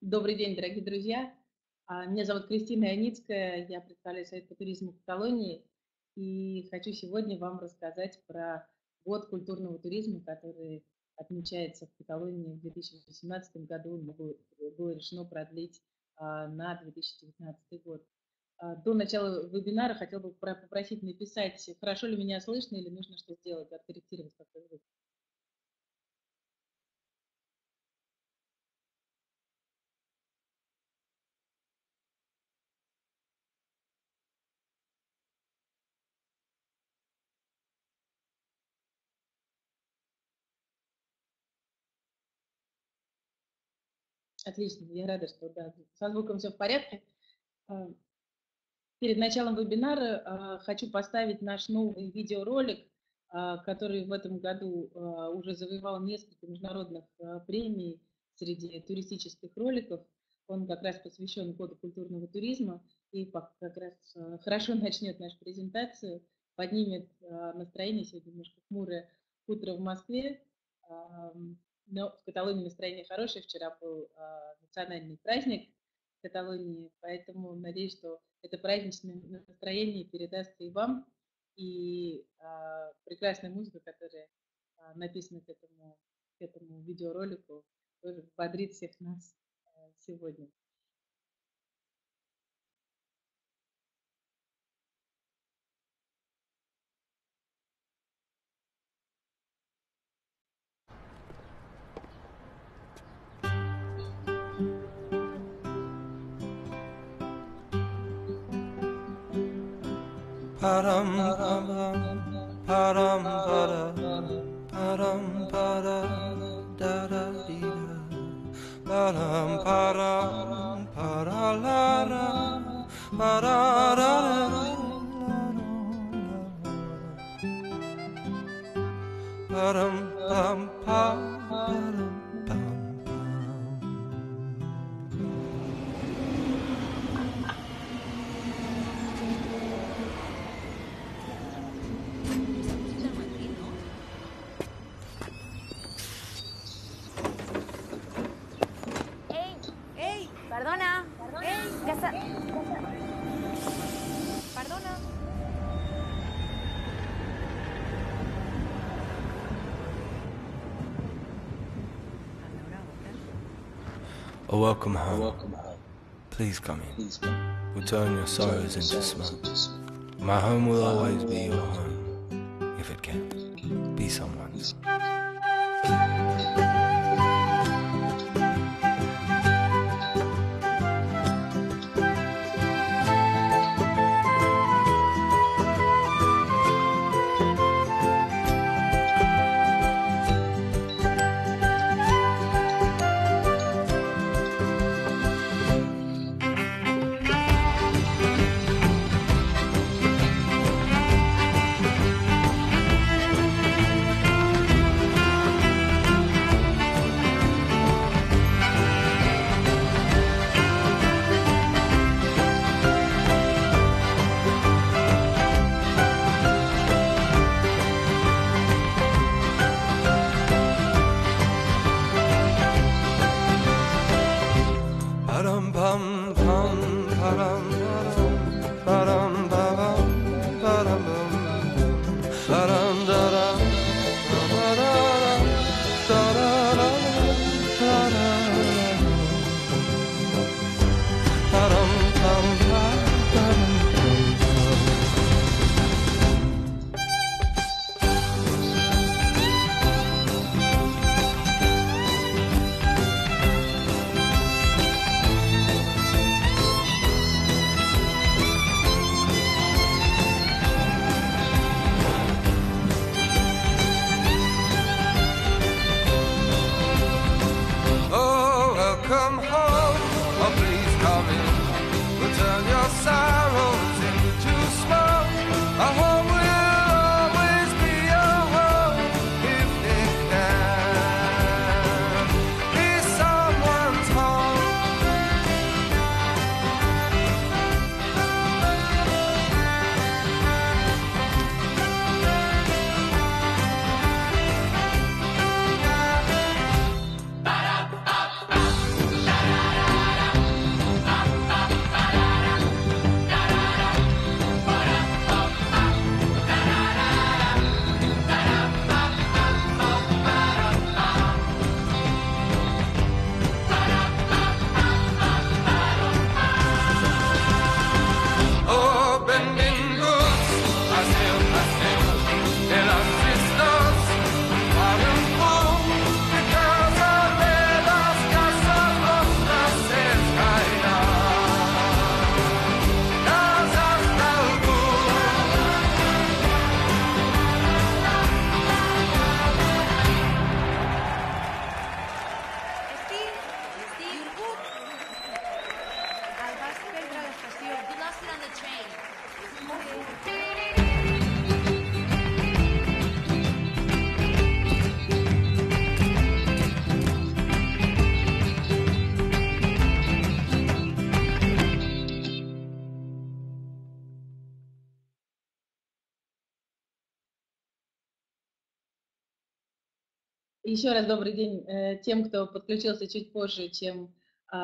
Добрый день, дорогие друзья. Меня зовут Кристина Яницкая, я представляю Совет по туризму Каталонии и хочу сегодня вам рассказать про год культурного туризма, который отмечается в Каталонии в 2018 году, но было решено продлить на 2019 год. До начала вебинара хотела бы попросить написать, хорошо ли меня слышно или нужно что сделать, откорректировать как-то звук. Отлично, я рада, что да, со звуком все в порядке. А, Перед началом вебинара хочу поставить наш новый видеоролик, который в этом году уже завоевал несколько международных премий среди туристических роликов. Он как раз посвящен году культурного туризма и как раз хорошо начнет нашу презентацию, поднимет настроение. Сегодня немножко хмурое утро в Москве, но в Каталонии настроение хорошее. Вчера был национальный праздник в Каталонии, поэтому надеюсь, что это праздничное настроение передастся и вам, и прекрасная музыка, которая написана к этому видеоролику, тоже бодрит всех нас сегодня. Param param param param para da da di da param param para la la para da param pam pam param pam Perdona. Perdona. Oh, welcome home. Please come in. We'll turn your sorrows into smoke. My home will always be your home, if it can be someone's. Еще раз добрый день тем, кто подключился чуть позже, чем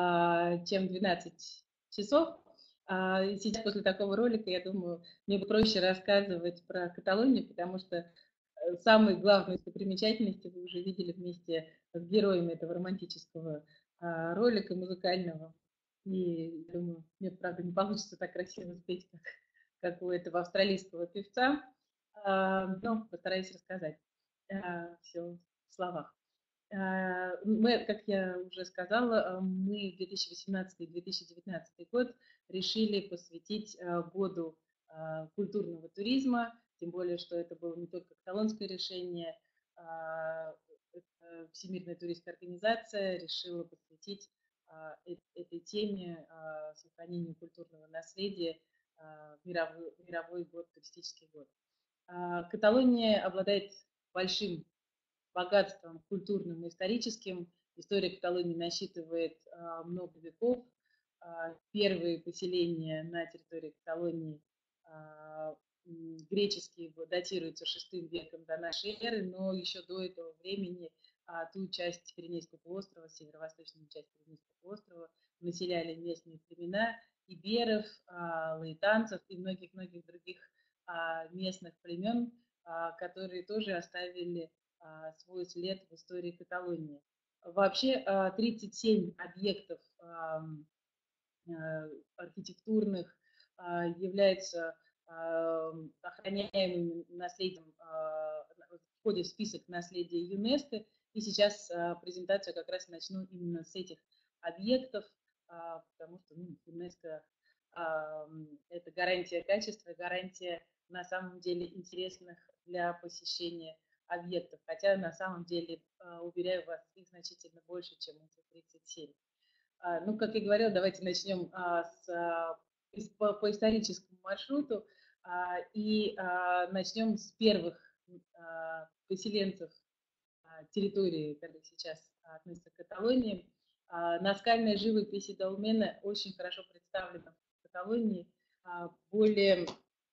12 часов. Сейчас после такого ролика, я думаю, мне проще рассказывать про Каталонию, потому что самые главные достопримечательности вы уже видели вместе с героями этого романтического ролика музыкального. И думаю, мне, правда, не получится так красиво спеть, как у этого австралийского певца, но постараюсь рассказать все в словах. Мы, как я уже сказала, мы 2018-2019 год решили посвятить году культурного туризма, тем более, что это было не только каталонское решение, Всемирная туристская организация решила посвятить этой теме сохранению культурного наследия мировой год, туристический год. Каталония обладает большим богатством культурным и историческим. История Каталонии насчитывает много веков. Первые поселения на территории Каталонии греческие датируются VI веком до нашей эры, но еще до этого времени ту часть Пиренейского полуострова, северо-восточную часть Пиренейского полуострова, населяли местные племена иберов, лаэтанцев и многих-многих других местных племен, которые тоже оставили свой след в истории Каталонии. Вообще 37 объектов архитектурных являются охраняемым наследием, входят в список наследия ЮНЕСКО. И сейчас презентацию как раз начну именно с этих объектов, потому что ЮНЕСКо это гарантия качества, гарантия на самом деле интересных для посещения объектов. Хотя на самом деле, уверяю вас, их значительно больше, чем эти 37. Ну, как я говорила, давайте начнем по историческому маршруту и начнем с первых поселенцев территории, которые сейчас относятся к Каталонии. Наскальная живопись и долмена очень хорошо представлена в Каталонии. Более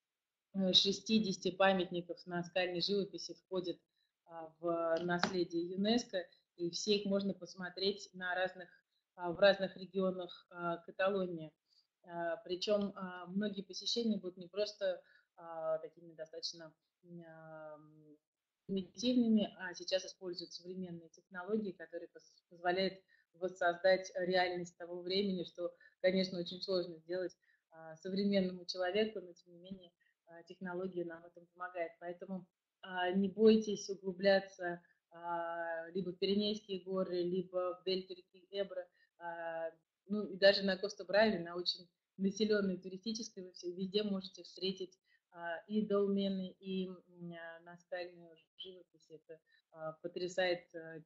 60 памятников наскальной живописи входят в наследие ЮНЕСКО, и все их можно посмотреть в разных регионах Каталонии. Причем многие посещения будут не просто такими достаточно примитивными, а сейчас используют современные технологии, которые позволяют воссоздать реальность того времени, что, конечно, очень сложно сделать современному человеку, но тем не менее технология нам в этом помогает. Поэтому не бойтесь углубляться либо в Пиренейские горы, либо в дельту реки Эбро, ну и даже на Коста-Браве, на очень населенной туристической, вы везде можете встретить и долмены, и наскальную живопись. Это потрясает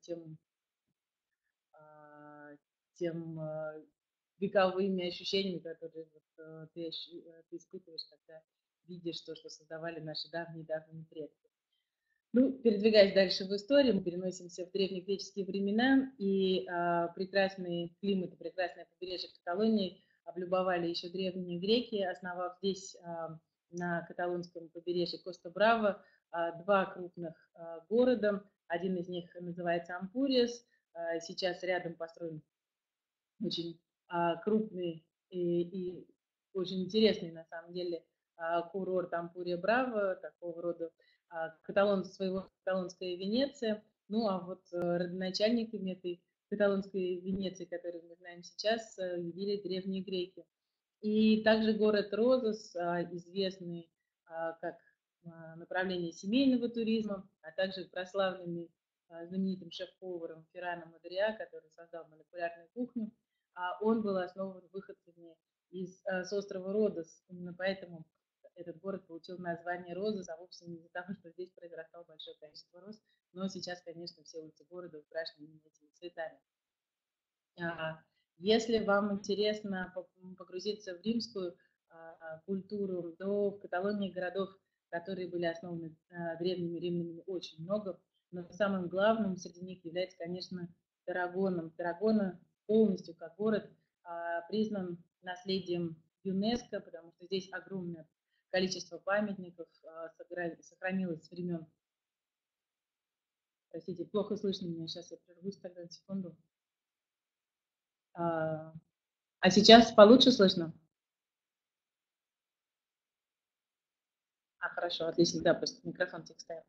тем вековыми ощущениями, которые ты испытываешь, когда видишь то, что создавали наши давние предки. Ну, передвигаясь дальше в историю, мы переносимся в древнегреческие времена, и прекрасный климат и прекрасное побережье Каталонии облюбовали еще древние греки, основав здесь, на каталонском побережье Коста-Браво, два крупных города. Один из них называется Ампуриас. Сейчас рядом построен очень крупный и очень интересный, на самом деле, курорт Ампурия Браво, такого рода своего каталонская Венеция. Ну, а вот родоначальниками этой каталонской Венеции, которую мы знаем сейчас, явились древние греки. И также город Розас, известный как направление семейного туризма, а также прославленный знаменитым шеф-поваром Ферраном Модеря, который создал молекулярную кухню. Он был основан выходцами с острова Родос. Именно поэтому этот город получил название Розас, а вовсе не из-за того, что здесь произрастало большое количество роз. Но сейчас, конечно, все улицы города украшены именно этими цветами. Если вам интересно погрузиться в римскую культуру, то в Каталонии городов, которые были основаны древними римлянами, очень много. Но самым главным среди них является, конечно, Таррагона. Таррагона полностью как город признан наследием ЮНЕСКО, потому что здесь огромное количество памятников сохранилось с времен Простите, плохо слышно меня. Сейчас я прервусь тогда на секунду. А сейчас получше слышно? Хорошо, отлично, да, просто микрофон тихо стоял.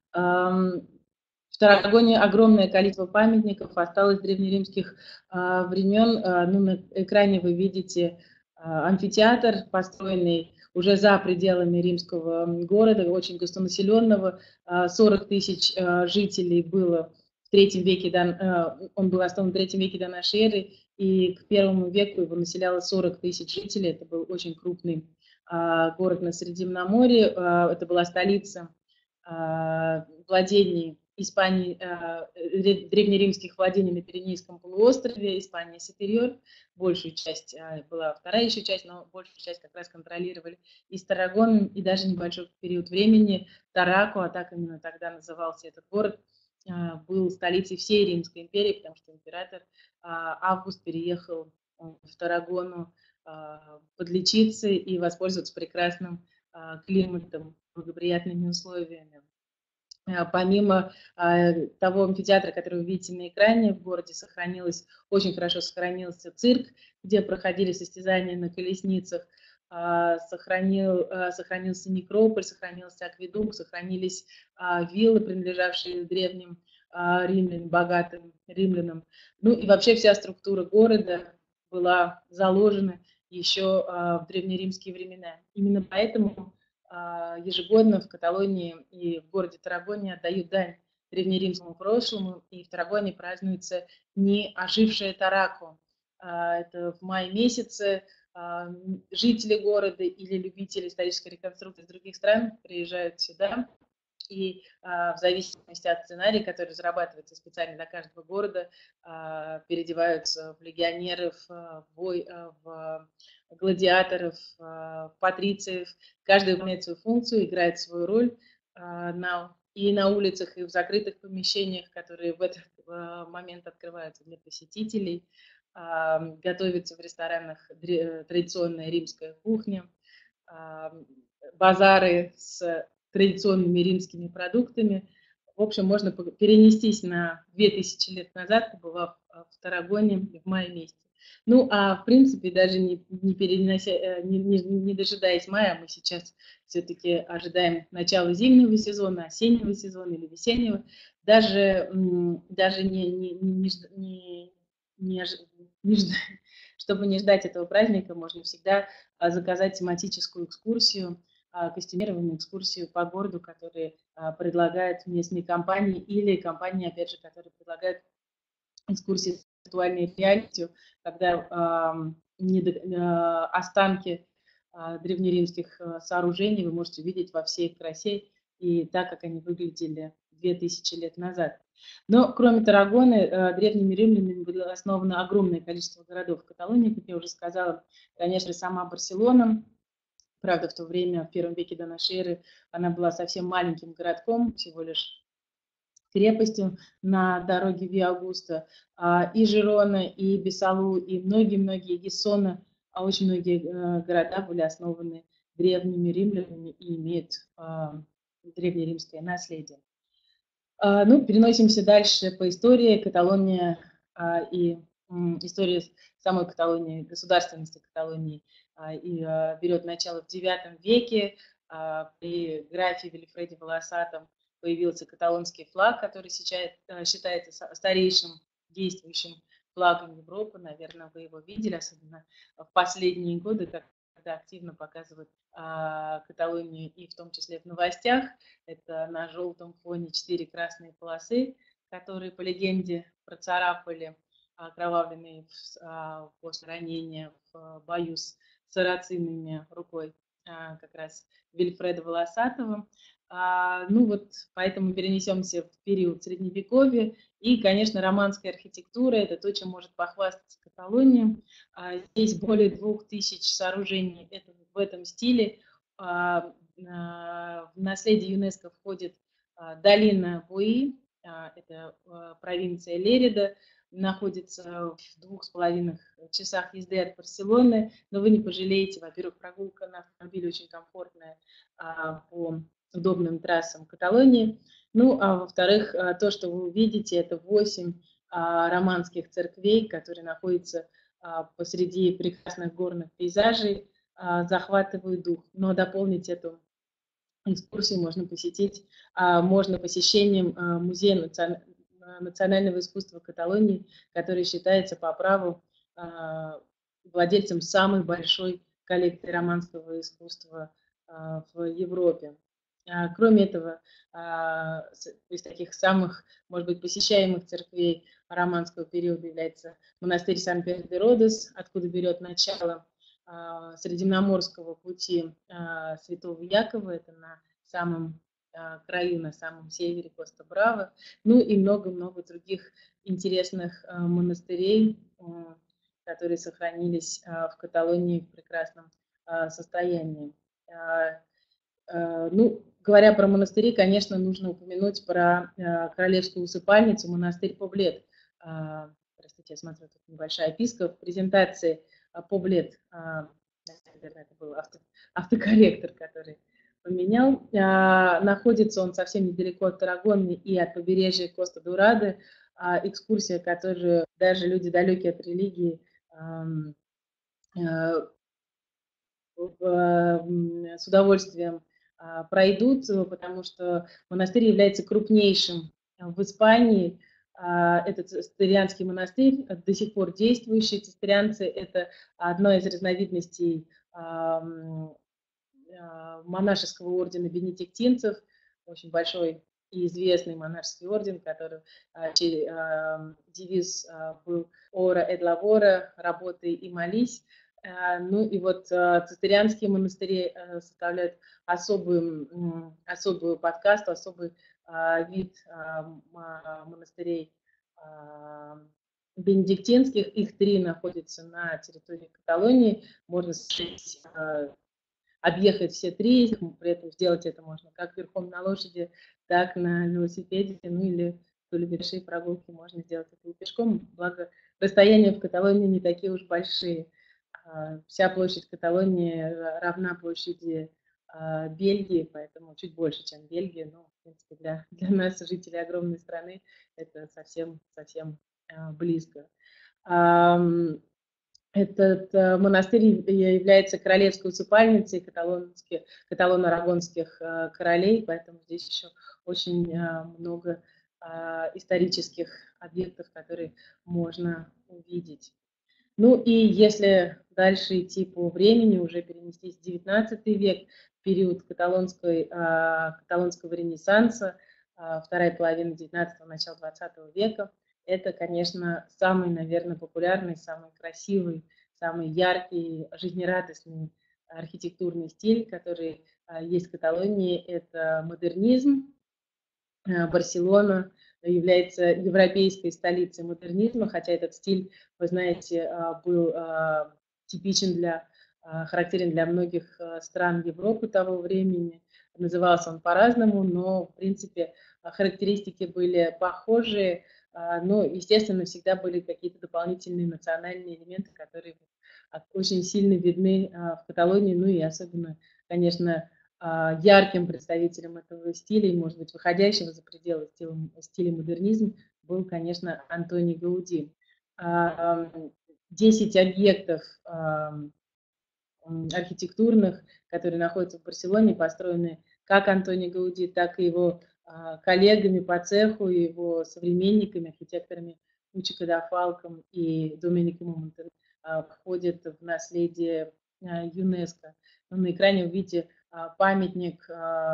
В Таррагоне огромное количество памятников осталось с древнеримских времен. На экране вы видите амфитеатр, построенный уже за пределами римского города, очень густонаселенного. 40 тысяч жителей было в третьем веке, он был основан в третьем веке до нашей эры, и к первому веку его населяло 40 тысяч жителей. Это был очень крупный город на Средиземноморье. Это была столица владений Испании, древнеримских владений на Пиренейском полуострове, Испания Супериор. Большую часть была вторая еще часть, но большую часть как раз контролировали из Таррагона, и даже небольшой период времени Тарако, а так именно тогда назывался этот город, был столицей всей Римской империи, потому что император Август переехал в Таррагону подлечиться и воспользоваться прекрасным климатом, благоприятными условиями. Помимо того амфитеатра, который вы видите на экране, в городе очень хорошо сохранился цирк, где проходили состязания на колесницах, сохранился некрополь, сохранился акведук, сохранились виллы, принадлежавшие древним римлянам, богатым римлянам. Ну и вообще вся структура города была заложена еще в древнеримские времена. Именно поэтому ежегодно в Каталонии и в городе Таррагоне отдают дань древнеримскому прошлому, и в Таррагоне празднуется не ожившее Тарако. Это в мае месяце жители города или любители исторической реконструкции из других стран приезжают сюда, и в зависимости от сценария, который разрабатывается специально для каждого города, переодеваются в легионеров, в гладиаторов, патрициев. Каждый выполняет свою функцию, играет свою роль и на улицах, и в закрытых помещениях, которые в этот момент открываются для посетителей. Готовится в ресторанах традиционная римская кухня, базары с традиционными римскими продуктами. В общем, можно перенестись на 2000 лет назад, побывав в Таррагоне в мае месяце. Ну, в принципе, даже не дожидаясь мая, мы сейчас все-таки ожидаем начала зимнего сезона, осеннего сезона или весеннего. Даже чтобы не ждать этого праздника, можно всегда заказать тематическую экскурсию, костюмированную экскурсию по городу, которые предлагают местные компании или компании, опять же, которые предлагают экскурсии с виртуальной реальностью, когда останки древнеримских сооружений вы можете увидеть во всей их красе и так, как они выглядели 2000 лет назад. Но кроме Таррагоны, древними римлянами было основано огромное количество городов в Каталонии, как я уже сказала. Конечно, сама Барселона. Правда, в то время, в первом веке до нашей эры, она была совсем маленьким городком, всего лишь крепостью на дороге Виа-Аугуста. И Жирона, и Бесалу, и многие-многие Гиссона, очень многие города были основаны древними римлянами и имеют древнеримское наследие. Ну, переносимся дальше по истории. Каталония и история самой Каталонии, государственности Каталонии берет начало в IX веке. При графе Вильфреде Волосатом появился каталонский флаг, который сейчас считается старейшим действующим флагом Европы. Наверное, вы его видели, особенно в последние годы, когда активно показывают Каталонию и в том числе в новостях. Это на желтом фоне 4 красные полосы, которые, по легенде, процарапали окровавленные после ранения в бою с сарацинами рукой как раз Вильфреда Волосатого. Ну вот, поэтому перенесемся в период Средневековья. И, конечно, романская архитектура – это то, чем может похвастаться Каталония. Здесь более 2000 сооружений в этом стиле. В наследие ЮНЕСКО входит долина Буи, это провинция Лерида, находится в 2,5 часах езды от Барселоны, но вы не пожалеете. Во-первых, прогулка на автомобиле очень комфортная по удобным трассам Каталонии. Ну, а во-вторых, то, что вы увидите, это 8 романских церквей, которые находятся посреди прекрасных горных пейзажей, захватывают дух. Но дополнить эту экскурсию можно посещением Музея национального искусства Каталонии, который считается по праву владельцем самой большой коллекции романского искусства в Европе. Кроме этого, из таких самых, может быть, посещаемых церквей романского периода является монастырь Сан-Педро-де-Родос, откуда берет начало Средиземноморского пути Святого Якова, это на самом краю, на самом севере Коста-Браво, ну и много-много других интересных монастырей, которые сохранились в Каталонии в прекрасном состоянии. Ну, говоря про монастыри, конечно, нужно упомянуть про королевскую усыпальницу, монастырь Поблет. Простите, я смотрю, тут небольшая описка в презентации. Поблет, наверное, это был автокорректор, который поменял. Находится он совсем недалеко от Таррагоны и от побережья Коста-Дурады. Экскурсия, которую даже люди, далекие от религии, с удовольствием пройдут, потому что монастырь является крупнейшим в Испании. Это цистерианский монастырь, до сих пор действующий. Цистерианцы – это одна из разновидностей монашеского ордена бенедиктинцев, очень большой и известный монашеский орден, который девиз был «Ora et labora», «Работай и молись». Ну и вот цистерианские монастыри составляют особую подкасту, особый вид монастырей бенедиктинских. Их 3 находятся на территории Каталонии. Можно объехать все 3, при этом сделать это можно как верхом на лошади, так на велосипеде, ну или кто любит большие прогулки, можно сделать это и пешком, благо расстояния в Каталонии не такие уж большие. Вся площадь Каталонии равна площади Бельгии, поэтому чуть больше, чем Бельгия, но, в принципе, для нас, жителей огромной страны, это совсем близко. Этот монастырь является королевской усыпальницей каталоно-арагонских королей, поэтому здесь еще очень много исторических объектов, которые можно увидеть. Ну и если дальше идти по времени, уже перенестись в XIX век, период каталонского ренессанса, вторая половина XIX, начало XX века, это, конечно, самый, наверное, популярный, самый красивый, самый яркий, жизнерадостный архитектурный стиль, который есть в Каталонии. Это модернизм. Барселона является европейской столицей модернизма, хотя этот стиль, вы знаете, был характерен для многих стран Европы того времени. Назывался он по-разному, но, в принципе, характеристики были похожие, но, естественно, всегда были какие-то дополнительные национальные элементы, которые очень сильно видны в Каталонии, ну и особенно, конечно, ярким представителем этого стиля, и, может быть, выходящего за пределы стиля модернизм, был, конечно, Антоний Гауди. 10 объектов архитектурных, которые находятся в Барселоне, построены как Антоний Гауди, так и его коллегами по цеху, его современниками, архитекторами Учико да Фалком и Домеником Монтен, входят в наследие ЮНЕСКО. На экране вы видите памятник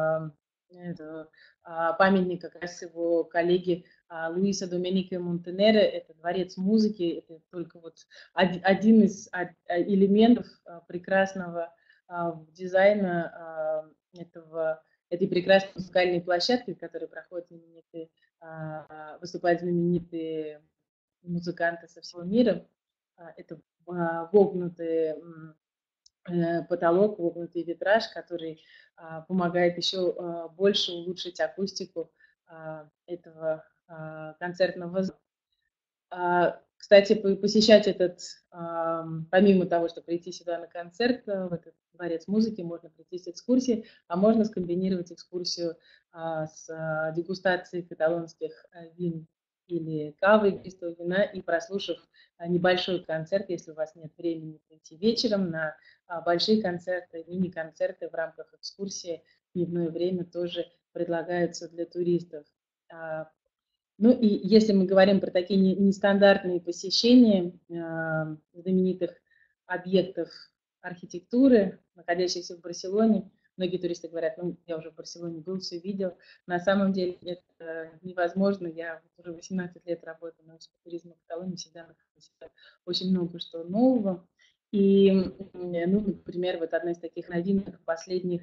как раз его коллеги Луиса Доменика Монтенера. Это дворец музыки, это только вот один из элементов прекрасного дизайна этой прекрасной музыкальной площадки, в которой выступают знаменитые музыканты со всего мира. Это вогнутый потолок, вогнутый витраж, который помогает еще больше улучшить акустику этого концертного зала. Кстати, посещать помимо того, что прийти сюда на концерт, в этот дворец музыки, можно прийти с экскурсией, а можно скомбинировать экскурсию с дегустацией каталонских вин или кавы, игристого вина, и прослушав небольшой концерт, если у вас нет времени прийти вечером на большие концерты, мини-концерты в рамках экскурсии в дневное время тоже предлагаются для туристов. Ну и если мы говорим про такие нестандартные посещения знаменитых объектов архитектуры, находящихся в Барселоне, многие туристы говорят, ну, я уже в Барселоне был, все видел. На самом деле это невозможно. Я уже 18 лет работаю на туризме в Каталонии, всегда находила очень много что нового. И, ну, например, вот одна из таких новинок последних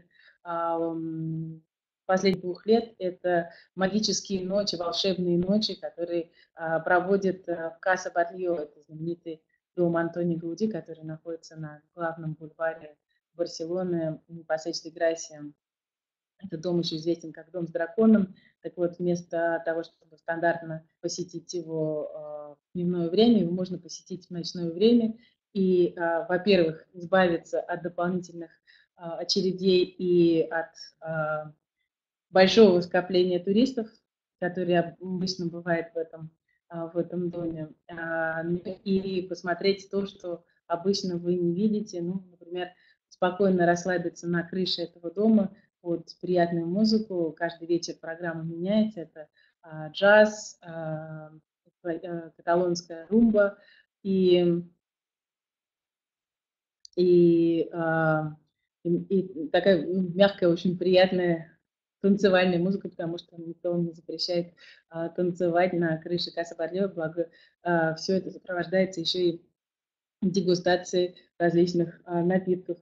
2 лет – это магические ночи, волшебные ночи, которые проводят в Каса Батльо, это знаменитый дом Антонио Гауди, который находится на главном бульваре Барселоны, Пасеч де Грасия. Этот дом еще известен как дом с драконом. Так вот, вместо того, чтобы стандартно посетить его в дневное время, его можно посетить в ночное время и, во-первых, избавиться от дополнительных очередей и от большого скопления туристов, которые обычно бывает в этом доме, и посмотреть то, что обычно вы не видите. Ну, например, спокойно расслабиться на крыше этого дома под приятную музыку. Каждый вечер программа меняется. Это джаз, каталонская румба и такая мягкая, очень приятная танцевальная музыка, потому что никто не запрещает танцевать на крыше Каса Батльо, благо все это сопровождается еще и дегустацией различных напитков.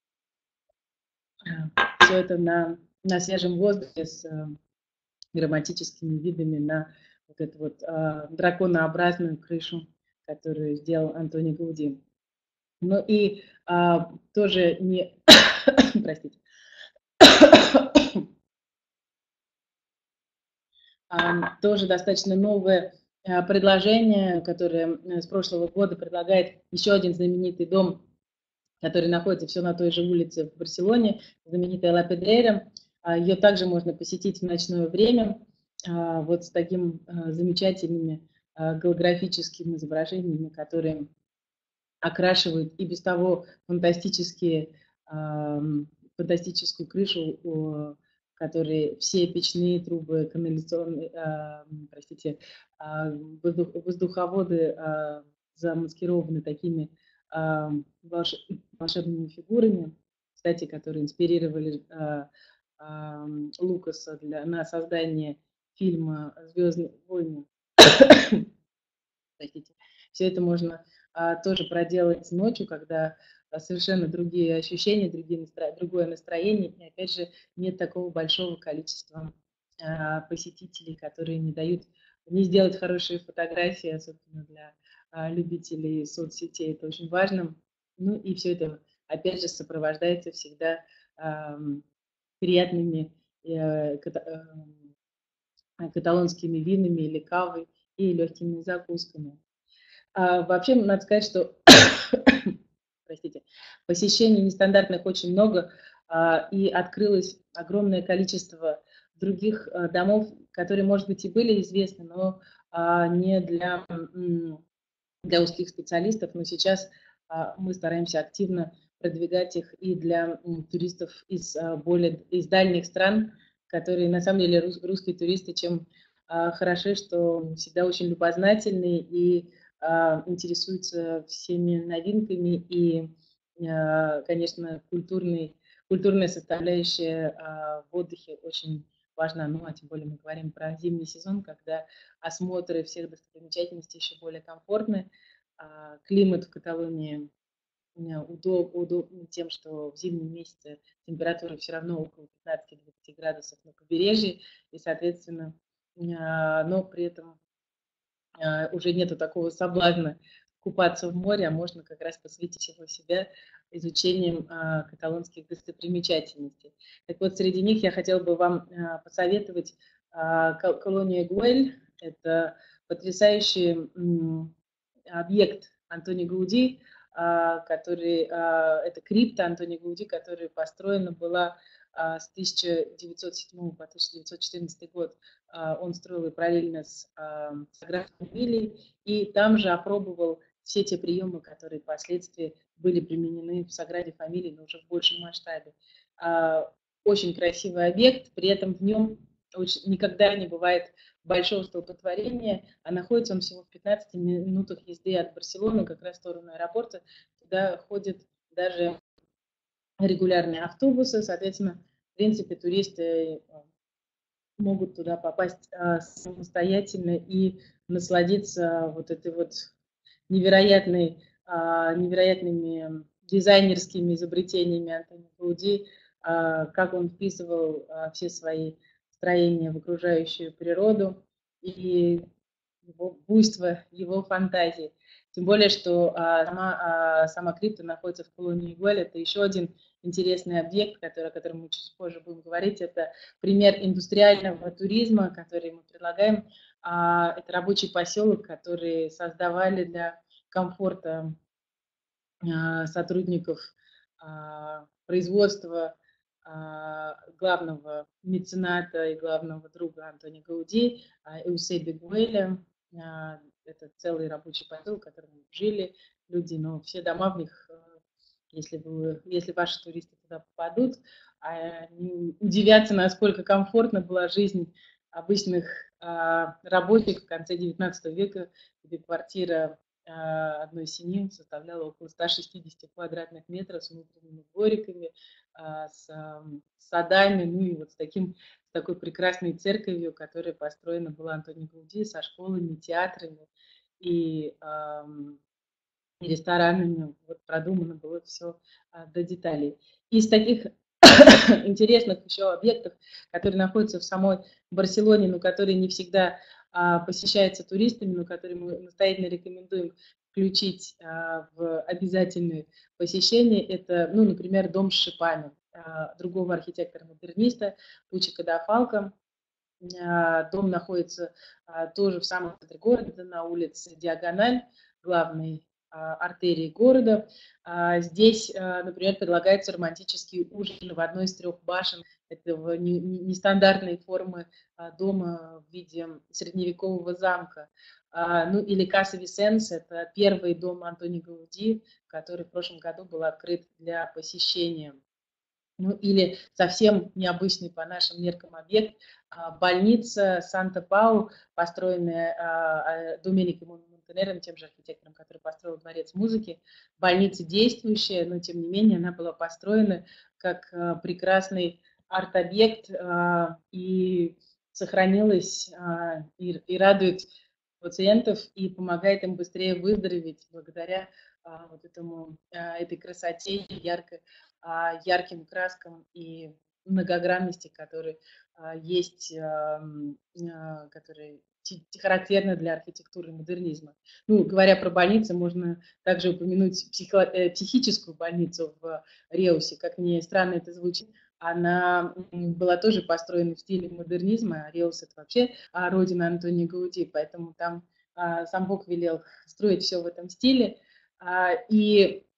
Все это на свежем воздухе с драматическими видами на вот эту вот драконообразную крышу, которую сделал Антонио Гауди. Ну и тоже не... Простите. Тоже достаточно новое предложение, которое с прошлого года предлагает еще один знаменитый дом, который находится все на той же улице в Барселоне, знаменитая Ла Педрейра. Ее также можно посетить в ночное время, вот с такими замечательными голографическими изображениями, которые окрашивают и без того фантастическую крышу, в которой все печные трубы, канализационные, воздуховоды замаскированы такими волшебными фигурами, кстати, которые инспирировали Лукаса на создание фильма «Звездные войны». Простите. Все это можно тоже проделать ночью, когда совершенно другие ощущения, другое настроение, и опять же нет такого большого количества посетителей, которые не дают не сделать хорошие фотографии, особенно для любителей соцсетей, это очень важно. Ну и все это опять же сопровождается всегда приятными каталонскими винами или кавой и легкими закусками. Вообще, надо сказать, что простите, посещений нестандартных очень много, и открылось огромное количество других домов, которые, может быть, и были известны, но не для узких специалистов, но сейчас мы стараемся активно продвигать их и для туристов из дальних стран, которые, на самом деле, русские туристы, чем хороши, что всегда очень любознательны и интересуются всеми новинками, и, конечно, культурная составляющая в отдыхе очень важна, ну, а тем более мы говорим про зимний сезон, когда осмотры всех достопримечательностей еще более комфортны. Климат в Каталонии удобен тем, что в зимние месяцы температура все равно около 15-20 градусов на побережье, и, соответственно, но при этом уже нету такого соблазна купаться в море, а можно как раз посвятить его себя изучением каталонских достопримечательностей. Так вот, среди них я хотела бы вам посоветовать колонию Гуэль. Это потрясающий объект Антонио Гауди, это крипта Антонио Гауди, которая построена была с 1907 по 1914 год. Он строил параллельно с Саградой Фамилией, и там же опробовал все те приемы, которые впоследствии были применены в Саграде Фамилии, но уже в большем масштабе. Очень красивый объект, при этом в нем никогда не бывает большого столпотворения, а находится он всего в 15 минутах езды от Барселоны, как раз в сторону аэропорта. Туда ходят даже регулярные автобусы, соответственно, в принципе, туристы могут туда попасть самостоятельно и насладиться вот этой вот невероятными дизайнерскими изобретениями Антонио Гауди, как он вписывал все свои строения в окружающую природу и его буйство, его фантазии. Тем более, что сама крипта находится в колонии Гуэль. Это еще один интересный объект, о котором мы чуть позже будем говорить. Это пример индустриального туризма, который мы предлагаем. Это рабочий поселок, который создавали для комфорта сотрудников производства главного мецената и главного друга Антонио Гауди, Эусебио Гуэля. Это целый рабочий поселок, в котором жили люди, но все дома в них, если ваши туристы туда попадут, они удивятся, насколько комфортна была жизнь обычных рабочих в конце 19 века, где квартира одной семьи составляла около 160 квадратных метров с внутренними двориками, с садами, ну и вот с такой прекрасной церковью, которая построена была Антонио Гауди, со школами, театрами и ресторанами. Вот продумано было все до деталей. Из таких интересных еще объектов, которые находятся в самой Барселоне, но которые не всегда посещаются туристами, но которые мы настоятельно рекомендуем включить в обязательное посещение, это, ну, например, дом с шипами другого архитектора-модерниста Пучо Кадафалко. Дом находится тоже в самом центре города, на улице Диагональ, главной артерии города. Здесь, например, предлагается романтический ужин в одной из 3 башен этого нестандартной формы дома в виде средневекового замка. Ну или Каса Висенс, это первый дом Антонио Гауди, который в прошлом году был открыт для посещения. Ну или совсем необычный по нашим меркам объект, больница Санта-Пау, построенная Домеником Монтенером, тем же архитектором, который построил Дворец музыки. Больница действующая, но тем не менее она была построена как прекрасный арт-объект и сохранилась и радует пациентов и помогает им быстрее выздороветь благодаря вот этой красоте, ярким краскам и многогранности, которые есть, которые характерны для архитектуры модернизма. Ну, говоря про больницы, можно также упомянуть психическую больницу в Реусе. Как ни странно это звучит, она была тоже построена в стиле модернизма. Реус — это вообще родина Антонио Гауди, поэтому там сам Бог велел строить все в этом стиле. И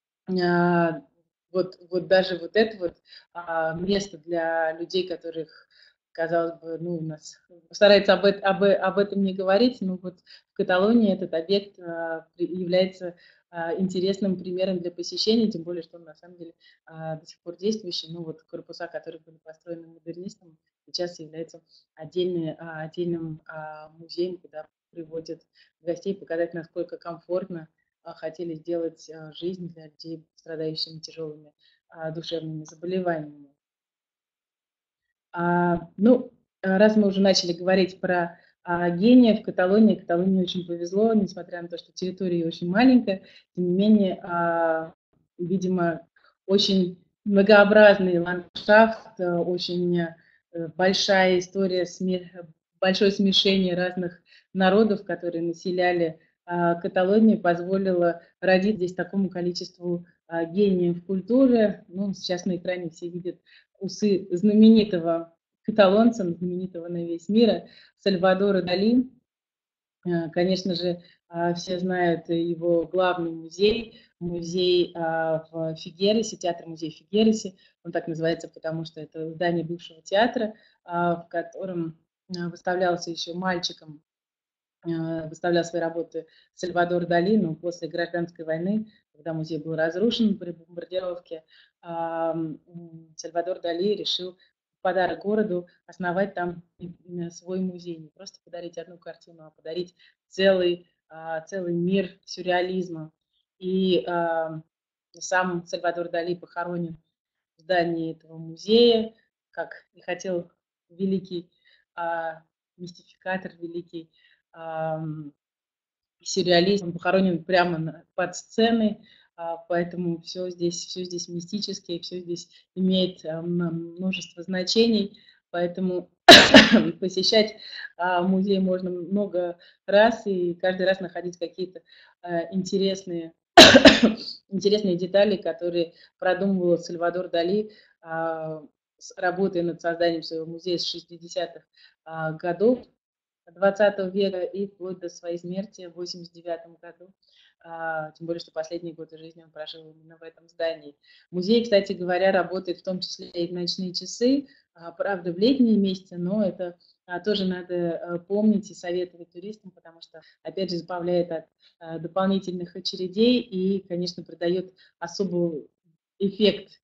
вот даже вот это вот место для людей, которых, казалось бы, ну, у нас старается об этом не говорить, но вот в Каталонии этот объект является интересным примером для посещения, тем более, что он на самом деле до сих пор действующий. Ну вот корпуса, которые были построены модернистом, сейчас являются отдельным музеем, куда приводят гостей, показать, насколько комфортно хотели сделать жизнь для людей, страдающими тяжелыми душевными заболеваниями. Ну, раз мы уже начали говорить про гениев Каталонии очень повезло, несмотря на то, что территория очень маленькая, тем не менее, видимо, очень многообразный ландшафт, очень большая история, большое смешение разных народов, которые населяли Каталонию, позволила родить здесь такому количеству гениев в культуре. Ну, сейчас на экране все видят усы знаменитого каталонца, знаменитого на весь мир, Сальвадора Дали. Конечно же, все знают его главный музей, музей в Фигересе, театр-музей Фигересе. Он так называется, потому что это здание бывшего театра, в котором выставлялся еще мальчиком, выставлял свои работы Сальвадор Дали, но после гражданской войны, когда музей был разрушен при бомбардировке, Сальвадор Дали решил в подарок городу основать там свой музей. Не просто подарить одну картину, а подарить целый мир сюрреализма. И сам Сальвадор Дали похоронен в здании этого музея, как и хотел великий мистификатор, великий сюрреалист, он похоронен прямо под сценой, поэтому все здесь мистическое, все здесь имеет множество значений, поэтому посещать музей можно много раз и каждый раз находить какие-то интересные детали, которые продумывал Сальвадор Дали, работая над созданием своего музея с 60-х годов 20 века и вплоть до своей смерти в 1989 году. Тем более, что последние годы жизни он прожил именно в этом здании. Музей, кстати говоря, работает в том числе и в ночные часы, правда, в летние месяцы, но это тоже надо помнить и советовать туристам, потому что, опять же, избавляет от дополнительных очередей и, конечно, придает особый эффект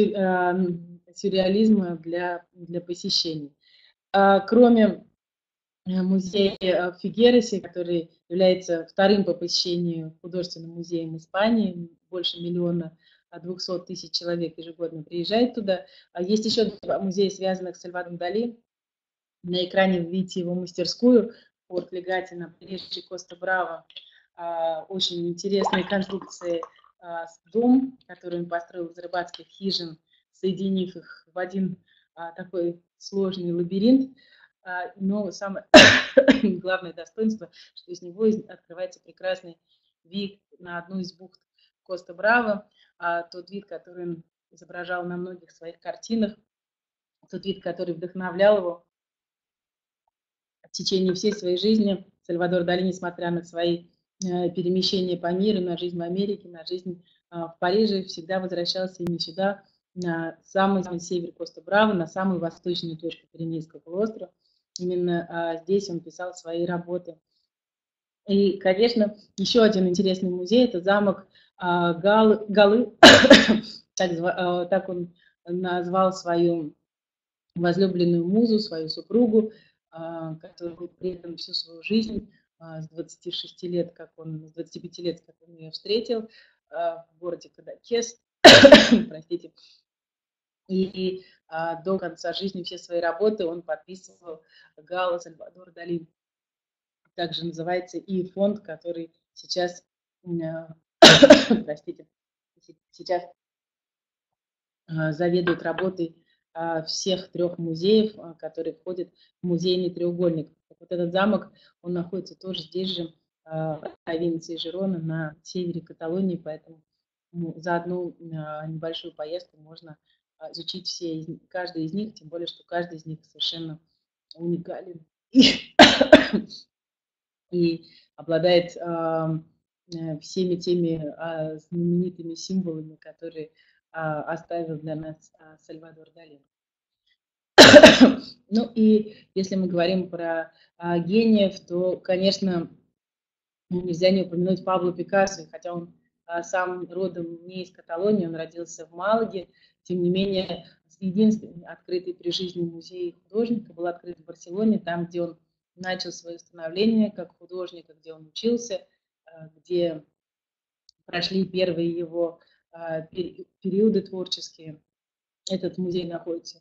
сюрреализма для посещений. Кроме музея в Фигересе, который является вторым по посещению художественным музеем Испании, больше 1 200 000 человек ежегодно приезжает туда. Есть еще 2 музея, связанных с Сальвадором Дали. На экране вы видите его мастерскую в Порт-Легате на побережье Коста-Браво. Очень интересные конструкции, дом, который он построил из рыбацких хижин, соединив их в один такой сложный лабиринт. Но самое главное достоинство, что из него открывается прекрасный вид на одну из бухт Коста-Браво, тот вид, который он изображал на многих своих картинах, тот вид, который вдохновлял его в течение всей своей жизни. Сальвадор Дали, несмотря на свои перемещения по миру, на жизнь в Америке, на жизнь в Париже, всегда возвращался именно сюда, на самый север Коста-Браво, на самую восточную точку Пиренейского полуострова. Именно здесь он писал свои работы. И, конечно, еще один интересный музей – это замок Галы. Так он назвал свою возлюбленную музу, свою супругу, которая был предан всю свою жизнь с 25 лет, как он ее встретил в городе Кадакес. Простите. И до конца жизни все свои работы он подписывал Гало Сальвадор Дали. Также называется и фонд, который сейчас, сейчас заведует работой всех 3 музеев, которые входят в музейный треугольник. Вот этот замок, он находится тоже здесь же, в провинции Жирона, на севере Каталонии, поэтому за одну небольшую поездку можно изучить каждый из них, тем более, что каждый из них совершенно уникален и обладает всеми теми знаменитыми символами, которые оставил для нас Сальвадор Дали. Ну и если мы говорим про гениев, то, конечно, нельзя не упомянуть Пабло Пикассо, хотя он сам родом не из Каталонии, он родился в Малаге, тем не менее, единственный открытый при жизни музей художника был открыт в Барселоне, там, где он начал свое становление как художника, где он учился, где прошли первые его периоды творческие. Этот музей находится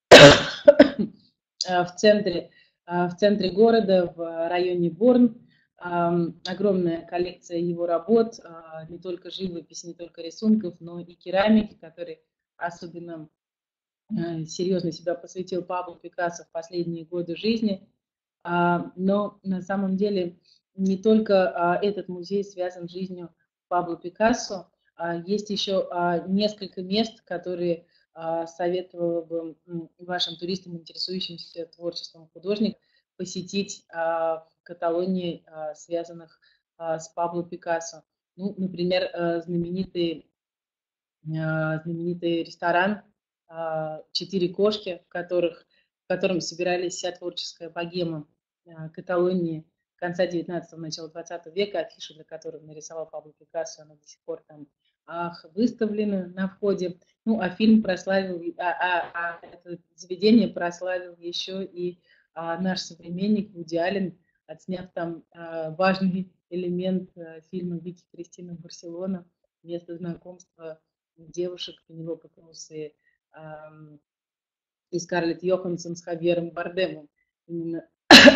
в центре города, в районе Борн. Огромная коллекция его работ, не только живописи, не только рисунков, но и керамики, которой особенно серьезно себя посвятил Пабло Пикассо в последние годы жизни. Но на самом деле не только этот музей связан с жизнью Пабло Пикассо, есть еще несколько мест, которые советовала бы вашим туристам, интересующимся творчеством художника, посетить в Каталонии, связанных с Пабло Пикассо. Ну, например, знаменитый ресторан «Четыре кошки», в котором собирались вся творческая богема Каталонии конца 19-го, начала 20 века, афишу для которого нарисовал Пабло Пикассо, она до сих пор там выставлена на входе. Ну, а фильм прославил, это заведение прославил еще и наш современник Вуди Аллен, отсняв там важный элемент фильма «Вики Кристина Барселона», место знакомства девушек Пенелопы Круз и Скарлетт Йоханссон с Хавьером Бардемом. Именно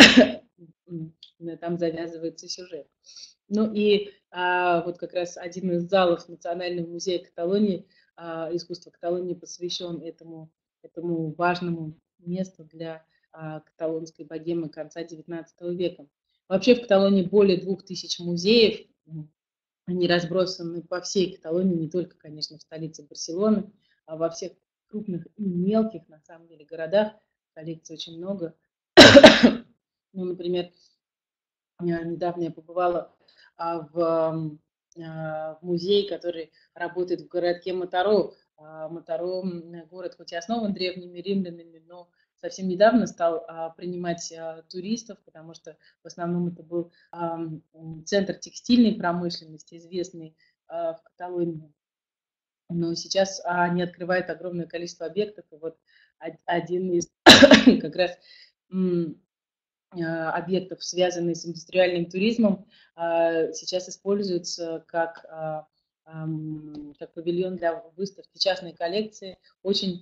там завязывается сюжет. Ну и вот как раз один из залов Национального музея Каталонии, искусства Каталонии, посвящен этому важному месту для каталонской богемы конца XIX века. Вообще в Каталонии более 2000 музеев, они разбросаны по всей Каталонии, не только, конечно, в столице Барселоны, а во всех крупных и мелких, на самом деле, городах. Коллекций очень много. Ну, например, недавно я побывала в музее, который работает в городке Матаро. Матаро – город, хоть и основан древними римлянами, но совсем недавно стал принимать туристов, потому что в основном это был центр текстильной промышленности, известный в Каталонии. Но сейчас они открывают огромное количество объектов, и вот один из как раз объектов, связанный с индустриальным туризмом, сейчас используется как павильон для выставки частной коллекции очень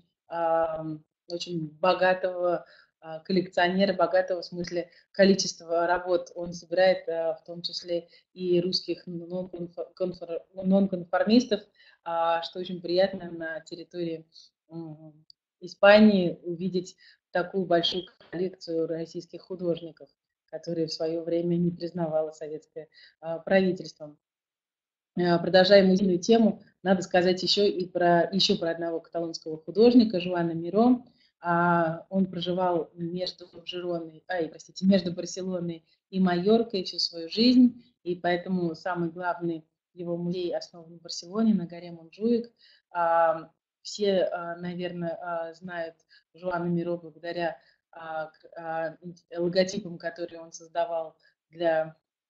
богатого коллекционера, богатого в смысле количества работ. Он собирает в том числе и русских нонконформистов, что очень приятно на территории Испании увидеть такую большую коллекцию российских художников, которые в свое время не признавало советское правительство. Продолжая музейную тему, надо сказать еще про одного каталонского художника, Жуана Миро. Он проживал между Барселоной и Майоркой всю свою жизнь, и поэтому самый главный его музей основан в Барселоне на горе Монжуик. Все, наверное, знают Жуана Миро благодаря логотипам, которые он создавал для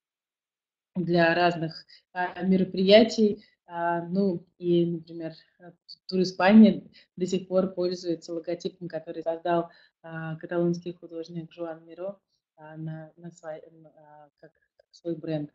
разных мероприятий. Ну и, например, Тур Испания до сих пор пользуется логотипом, который создал каталонский художник Жуан Миро как свой бренд.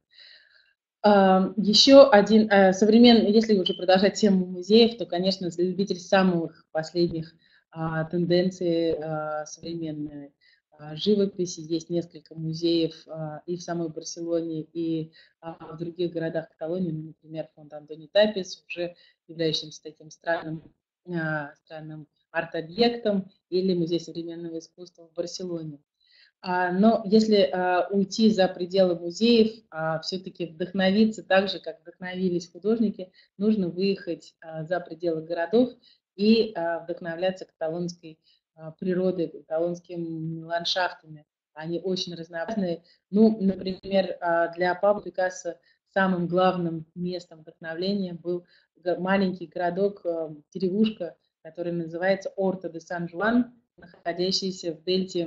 Еще один современный, если уже продолжать тему музеев, то, конечно, любитель самых последних тенденций современной живописи. Есть несколько музеев и в самой Барселоне, и в других городах Каталонии, например, фонд Антони Тапис, уже являющимся таким странным арт-объектом, или музей современного искусства в Барселоне. Но если уйти за пределы музеев, все-таки вдохновиться так же, как вдохновились художники, нужно выехать за пределы городов и вдохновляться каталонской природой, каталонскими ландшафтами. Они очень разнообразные. Ну, например, для Пабло Пикассо самым главным местом вдохновления был маленький городок, деревушка, который называется Орто де Сан-Жуан, находящийся в дельте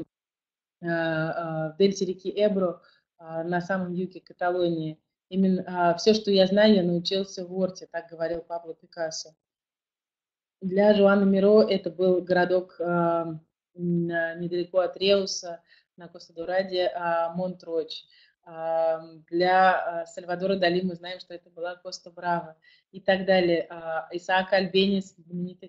реки Эбро на самом юге Каталонии. Именно все, что я знаю, я научился в Орте, так говорил Пабло Пикассо. Для Жуана Миро это был городок недалеко от Реуса, на Коста-Дораде, Монтроч. Для Сальвадора Дали мы знаем, что это была Коста-Брава и так далее. Исаак Альбенис, знаменитый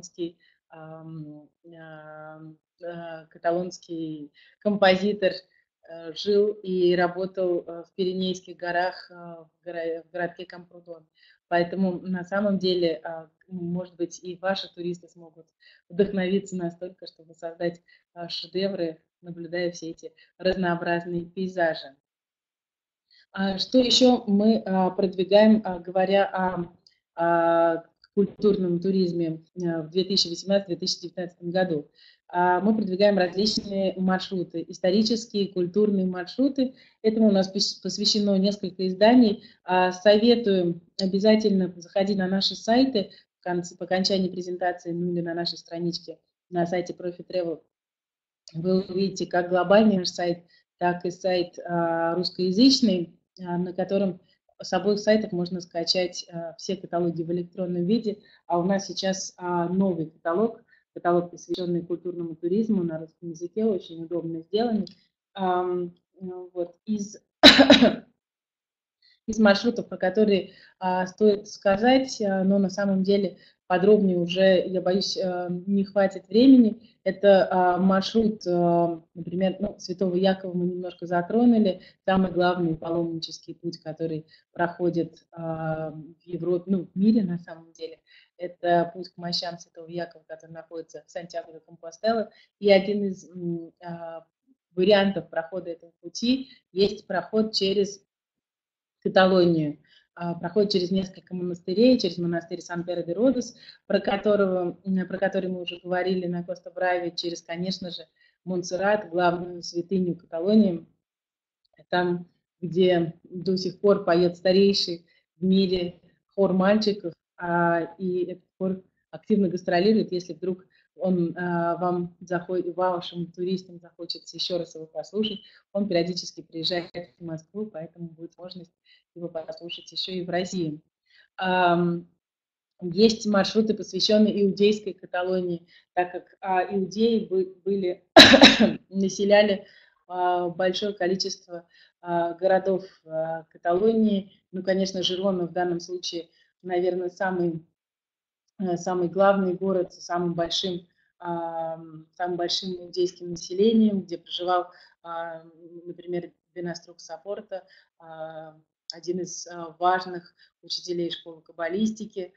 каталонский композитор, жил и работал в Пиренейских горах, в городке Кампрудон. Поэтому на самом деле, может быть, и ваши туристы смогут вдохновиться настолько, чтобы создать шедевры, наблюдая все эти разнообразные пейзажи. Что еще мы продвигаем, говоря о культурном туризме в 2018-2019 году? мы продвигаем различные маршруты, исторические, культурные маршруты. Этому у нас посвящено несколько изданий. Советую обязательно заходить на наши сайты по окончании презентации, ну или на нашей страничке на сайте Profit Travel. Вы увидите как глобальный наш сайт, так и сайт русскоязычный, на котором с обоих сайтов можно скачать все каталоги в электронном виде. А у нас сейчас новый каталог, посвященный культурному туризму на русском языке, очень удобно сделанный. Вот. Из маршрутов, про которые стоит сказать, но на самом деле подробнее уже, я боюсь, не хватит времени. Это маршрут, например, Святого Якова мы немножко затронули, самый главный паломнический путь, который проходит в Европе, в мире на самом деле. Это путь к мощам Святого Якова, который находится в Сантьяго-де-Компостела. И один из вариантов прохода этого пути есть проход через Каталонию, проходит через несколько монастырей, через монастырь Сан-Педро-де-Родос, про который мы уже говорили на Коста-Браве, через, конечно же, Монсеррат, главную святыню Каталонии, там, где до сих пор поет старейший в мире хор мальчиков, и этот хор активно гастролирует, если вдруг он вашим туристам захочется еще раз его послушать, он периодически приезжает в Москву, поэтому будет возможность его послушать еще и в России. Есть маршруты, посвященные иудейской Каталонии, так как иудеи населяли большое количество городов Каталонии. Конечно, Жирона в данном случае, наверное, самый главный город с самым большим иудейским населением, где проживал, например, Бенаструк Сапорта, один из важных учителей школы каббалистики.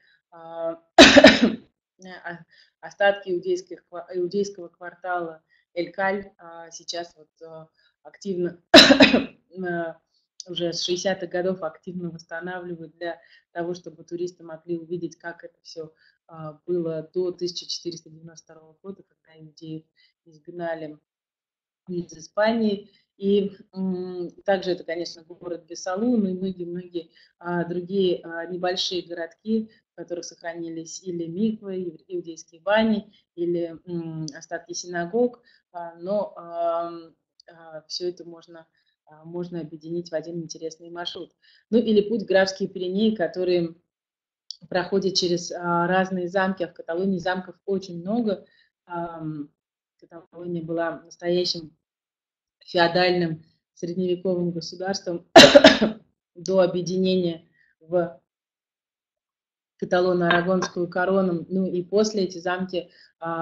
Остатки иудейского квартала Эль-Каль сейчас активно, уже с 60-х годов активно восстанавливают для того, чтобы туристы могли увидеть, как это все было до 1492 года, когда иудеев изгнали из Испании. И также это, конечно, город Бесалу, но и многие-многие другие небольшие городки, в которых сохранились или миквы, иудейские бани, или остатки синагог, но все это можно объединить в один интересный маршрут. Или путь Графские Пиренеи, который проходит через разные замки, а в Каталонии замков очень много. Каталония была настоящим феодальным средневековым государством до объединения в Каталоно-Арагонскую корону. И после эти замки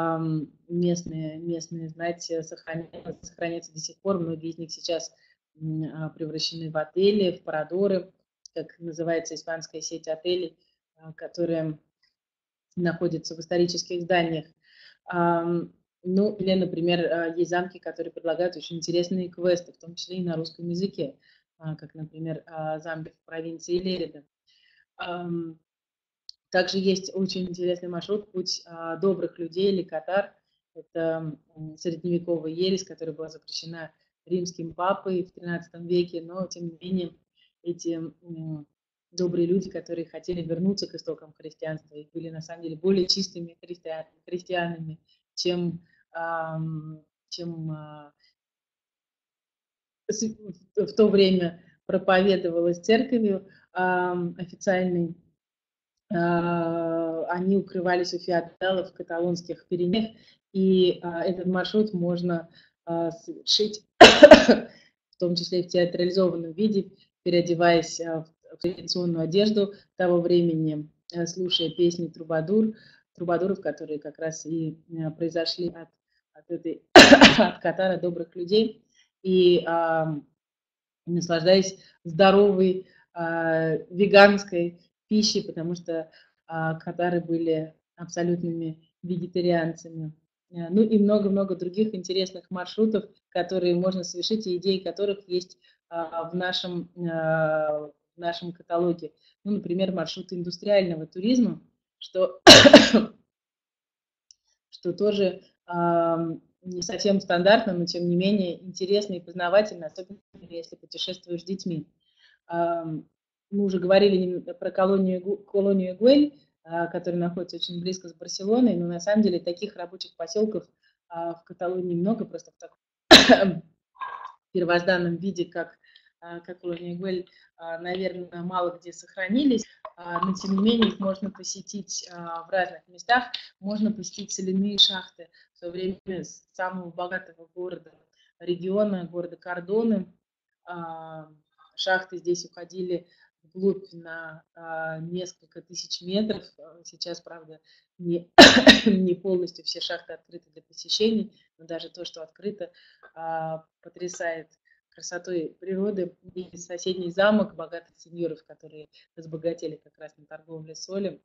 местные знать сохраняются до сих пор. Многие из них сейчас превращены в отели, в парадоры, как называется испанская сеть отелей, которая находится в исторических зданиях. Или, например, есть замки, которые предлагают очень интересные квесты, в том числе и на русском языке, как, например, замки в провинции Лерида. Также есть очень интересный маршрут «Путь добрых людей» или Катар. Это средневековая ересь, которая была запрещена римским папой в XIII веке, но, тем не менее, эти добрые люди, которые хотели вернуться к истокам христианства, и были, на самом деле, более чистыми христианами, чем в то время проповедовалось церковью официальной. Они укрывались у феодалов в каталонских Пиренеях, и этот маршрут можно совершить, в том числе в театрализованном виде, переодеваясь в традиционную одежду того времени, слушая песни трубадуров, которые как раз и произошли от Катара, добрых людей, и наслаждаясь здоровой веганской пищей, потому что катары были абсолютными вегетарианцами. И много-много других интересных маршрутов, которые можно совершить, и идеи которых есть в нашем каталоге. Например, маршруты индустриального туризма, что тоже не совсем стандартно, но тем не менее интересно и познавательно, особенно если путешествуешь с детьми. Мы уже говорили про колонию Гуэль, которая находится очень близко с Барселоной, но на самом деле таких рабочих поселков в Каталонии много, просто в таком первозданном виде, как колония Гуэль, наверное, мало где сохранились, но тем не менее их можно посетить в разных местах. Можно посетить соляные шахты в свое время самого богатого региона, города Кардоны. Шахты здесь уходили вглубь на несколько тысяч метров. Сейчас, правда, не полностью все шахты открыты для посещений, но даже то, что открыто, потрясает красотой природы. И соседний замок богатых сеньоров, которые разбогатели как раз на торговле солью,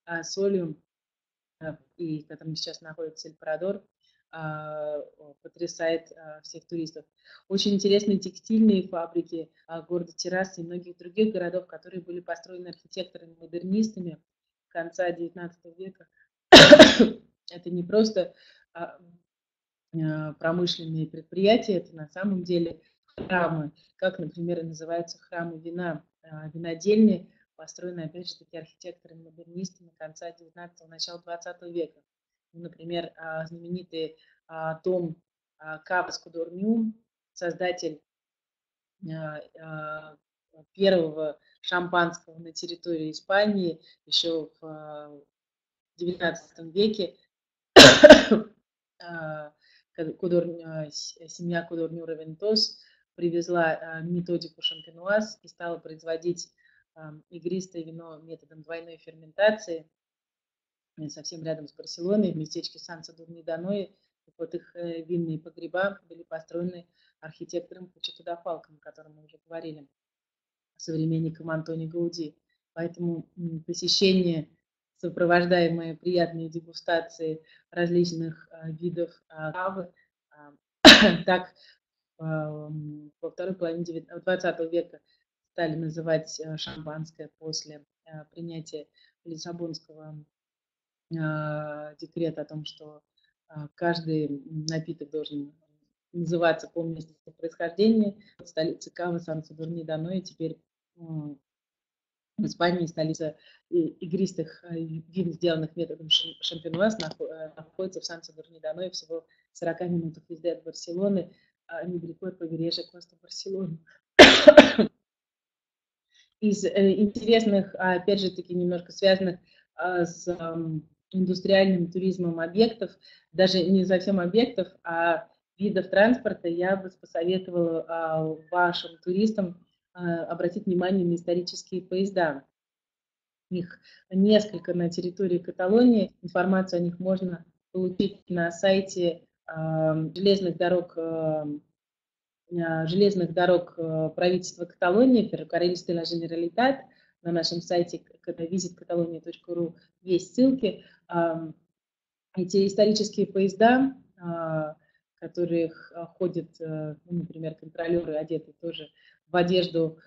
и в котором сейчас находится Эль-Парадор, потрясает всех туристов. Очень интересные текстильные фабрики города Террасы и многих других городов, которые были построены архитекторами-модернистами конца XIX века. Это не просто промышленные предприятия, это на самом деле храмы, как, например, называются храмы вина, винодельни, построенные, опять же таки, архитекторами-модернистами конца XIX – начала XX века. Например, знаменитый том Кавас Кудорниум, создатель первого шампанского на территории Испании еще в XIX веке. Семья Кудорниу-Равентос привезла методику шампенуаз и стала производить игристое вино методом двойной ферментации совсем рядом с Барселоной, в местечке Сан-Садурни-Данойи. Вот их винные погреба были построены архитектором Кучету-да-Фалком, о котором мы уже говорили, современником Антони Гауди. Поэтому посещение, сопровождаемые приятной дегустацией различных видов кавы, так во второй половине XX века стали называть шампанское после принятия Лиссабонского декрета о том, что каждый напиток должен называться по месту происхождения. Столица кавы Сан-Садурни-Данойи теперь в Испании, столица игристых вин, сделанных методом шампенуаз, находится в Сан-Садурни-Данойи, всего 40 минутах езды от Барселоны, недалеко от побережья Коста-Барселоны. Из интересных, опять же таки, немножко связанных с индустриальным туризмом объектов, даже не совсем объектов, а видов транспорта, я бы посоветовала вашим туристам обратить внимание на исторические поезда. Их несколько на территории Каталонии. Информацию о них можно получить на сайте железных дорог правительства Каталонии, Ferrocarriles de la Generalitat. На нашем сайте visitcatalonia.ru есть ссылки. Эти исторические поезда, которые ходят, например, контролеры, одеты тоже в одежду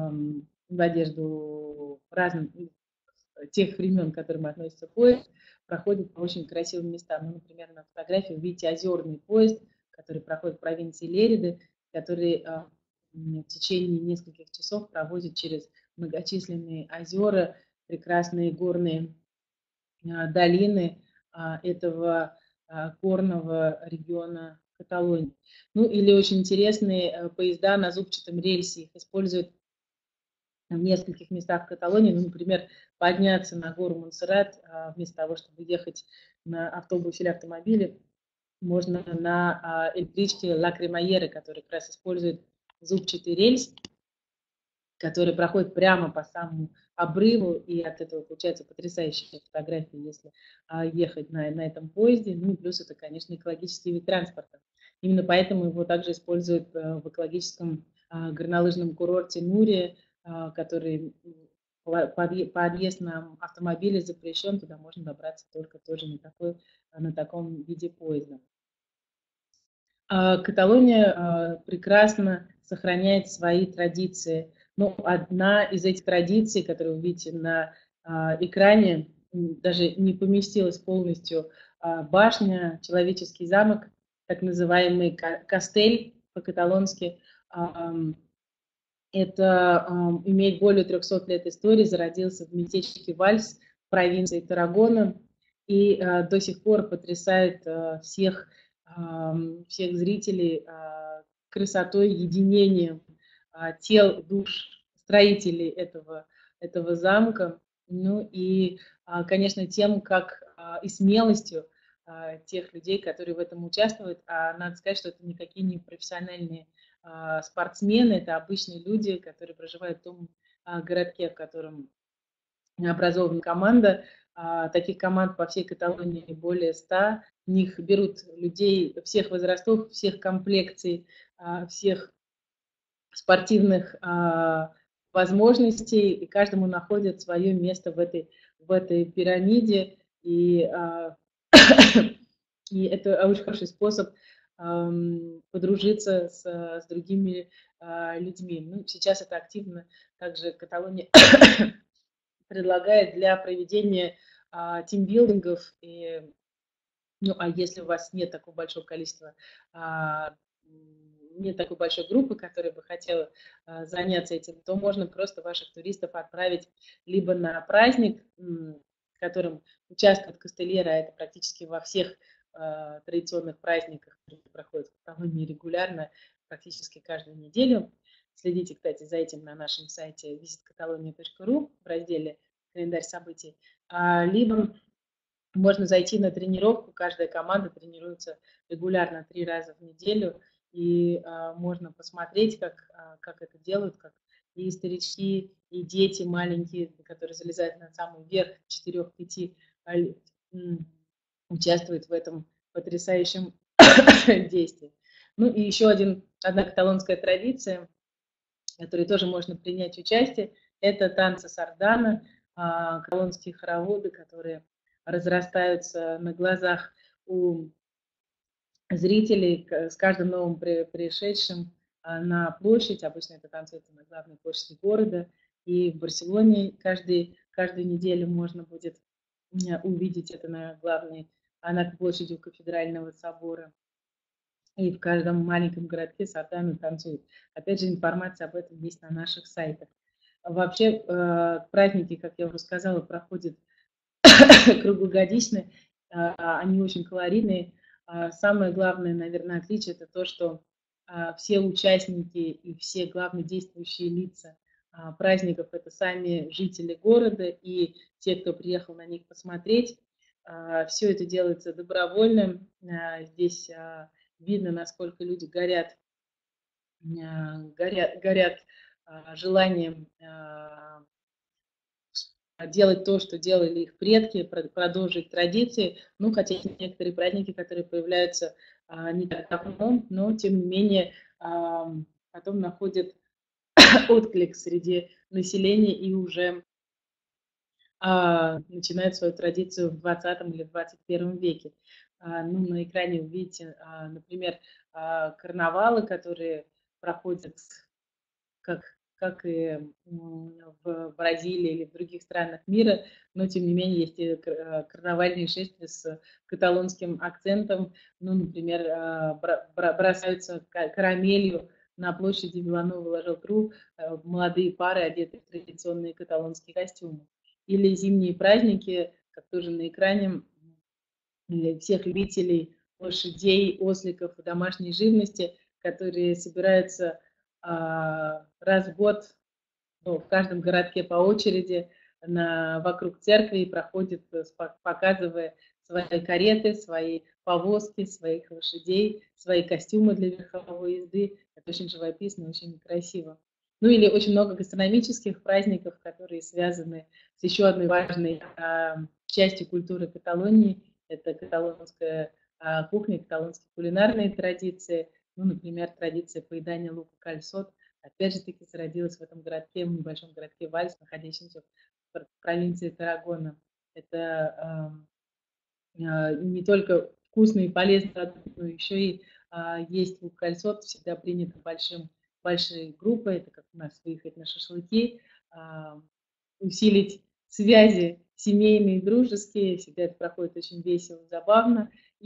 разных тех времен, к которым относится поезд, проходят по очень красивым местам. Ну, например, на фотографии вы видите озерный поезд, который проходит в провинции Лериды, который в течение нескольких часов проводит через многочисленные озера, прекрасные горные долины этого горного региона Каталонии. Ну или очень интересные поезда на зубчатом рельсе. Их используют в нескольких местах Каталонии. Ну, например, подняться на гору Монсеррат вместо того, чтобы ехать на автобусе или автомобиле, можно на электричке Ла Кремайера, который как раз использует зубчатый рельс, который проходит прямо по самому обрыву, и от этого получается потрясающая фотография, если ехать на этом поезде. Ну и плюс это, конечно, экологический вид транспорта. Именно поэтому его также используют в экологическом горнолыжном курорте Нурия, который подъезд на автомобиле запрещен, туда можно добраться только тоже на таком виде поезда. Каталония прекрасно сохраняет свои традиции. Но одна из этих традиций, которую вы видите на экране, даже не поместилась полностью башня, человеческий замок, так называемый кастель по-каталонски. Это имеет более 300 лет истории, зародился в местечке Вальс в провинции Таррагона и до сих пор потрясает всех зрителей красотой, единением тел, душ строителей этого замка. Ну и, конечно, тем, как и смелостью тех людей, которые в этом участвуют. А надо сказать, что это никакие не профессиональные спортсмены, это обычные люди, которые проживают в том городке, в котором образована команда. Таких команд по всей Каталонии более 100. В них берут людей всех возрастов, всех комплекций, всех спортивных возможностей, и каждому находит свое место в этой пирамиде. И это очень хороший способ подружиться с другими людьми. Ну, сейчас это активно также Каталония предлагает для проведения тимбилдингов. Ну, а если у вас нет такого большого количества, нет такой большой группы, которая бы хотела заняться этим, то можно просто ваших туристов отправить либо на праздник, в котором участвует костельера, а это практически во всех традиционных праздниках, которые проходят в Каталонии регулярно, практически каждую неделю. Следите, кстати, за этим на нашем сайте visitcatalonia.ru в разделе «Календарь событий». Либо можно зайти на тренировку, каждая команда тренируется регулярно 3 раза в неделю, и можно посмотреть, как это делают, как и старички, и дети маленькие, которые залезают на самый верх 4-5, участвуют в этом потрясающем действии. Ну и еще одна каталонская традиция, в которой тоже можно принять участие, это танцы сардана, каталонские хороводы, которые разрастаются на глазах у зрителей с каждым новым пришедшим на площадь. Обычно это танцуется на главной площади города. И в Барселоне каждую неделю можно будет увидеть это на площади у Кафедрального собора. И в каждом маленьком городке сарданы танцуют. Опять же, информация об этом есть на наших сайтах. Вообще, праздники, как я уже сказала, проходят круглогодично, они очень колоритные. Самое главное, наверное, отличие – это то, что все участники и все главные действующие лица праздников – это сами жители города и те, кто приехал на них посмотреть. Все это делается добровольно. Здесь видно, насколько люди горят желанием делать то, что делали их предки, продолжить традиции. Ну, хотя есть некоторые праздники, которые появляются не так давно, но тем не менее потом находят отклик среди населения и уже начинают свою традицию в 20 или 21 веке. Ну, на экране вы видите, например, карнавалы, которые проходят как и в Бразилии или в других странах мира, но тем не менее есть и карнавальные шествия с каталонским акцентом. Ну, например, бросаются карамелью на площади Виланова-ла-Желтру молодые пары, одетые в традиционные каталонские костюмы. Или зимние праздники, как тоже на экране, всех любителей лошадей, осликов и домашней живности, которые собираются раз в год в каждом городке по очереди вокруг церкви и проходит, показывая свои кареты, свои повозки, своих лошадей, свои костюмы для верховой езды. Это очень живописно, очень красиво. Ну или очень много гастрономических праздников, которые связаны с еще одной важной частью культуры Каталонии. Это каталонская кухня, каталонские кулинарные традиции. Ну, например, традиция поедания лука кальсот, опять же таки, зародилась в этом городке, в небольшом городке Вальс, находящемся в провинции Таррагона. Это не только вкусно и полезно, но еще и есть лук кальсот, всегда принято большой группой, это как у нас выехать на шашлыки, усилить связи семейные, дружеские, всегда это проходит очень весело, забавно,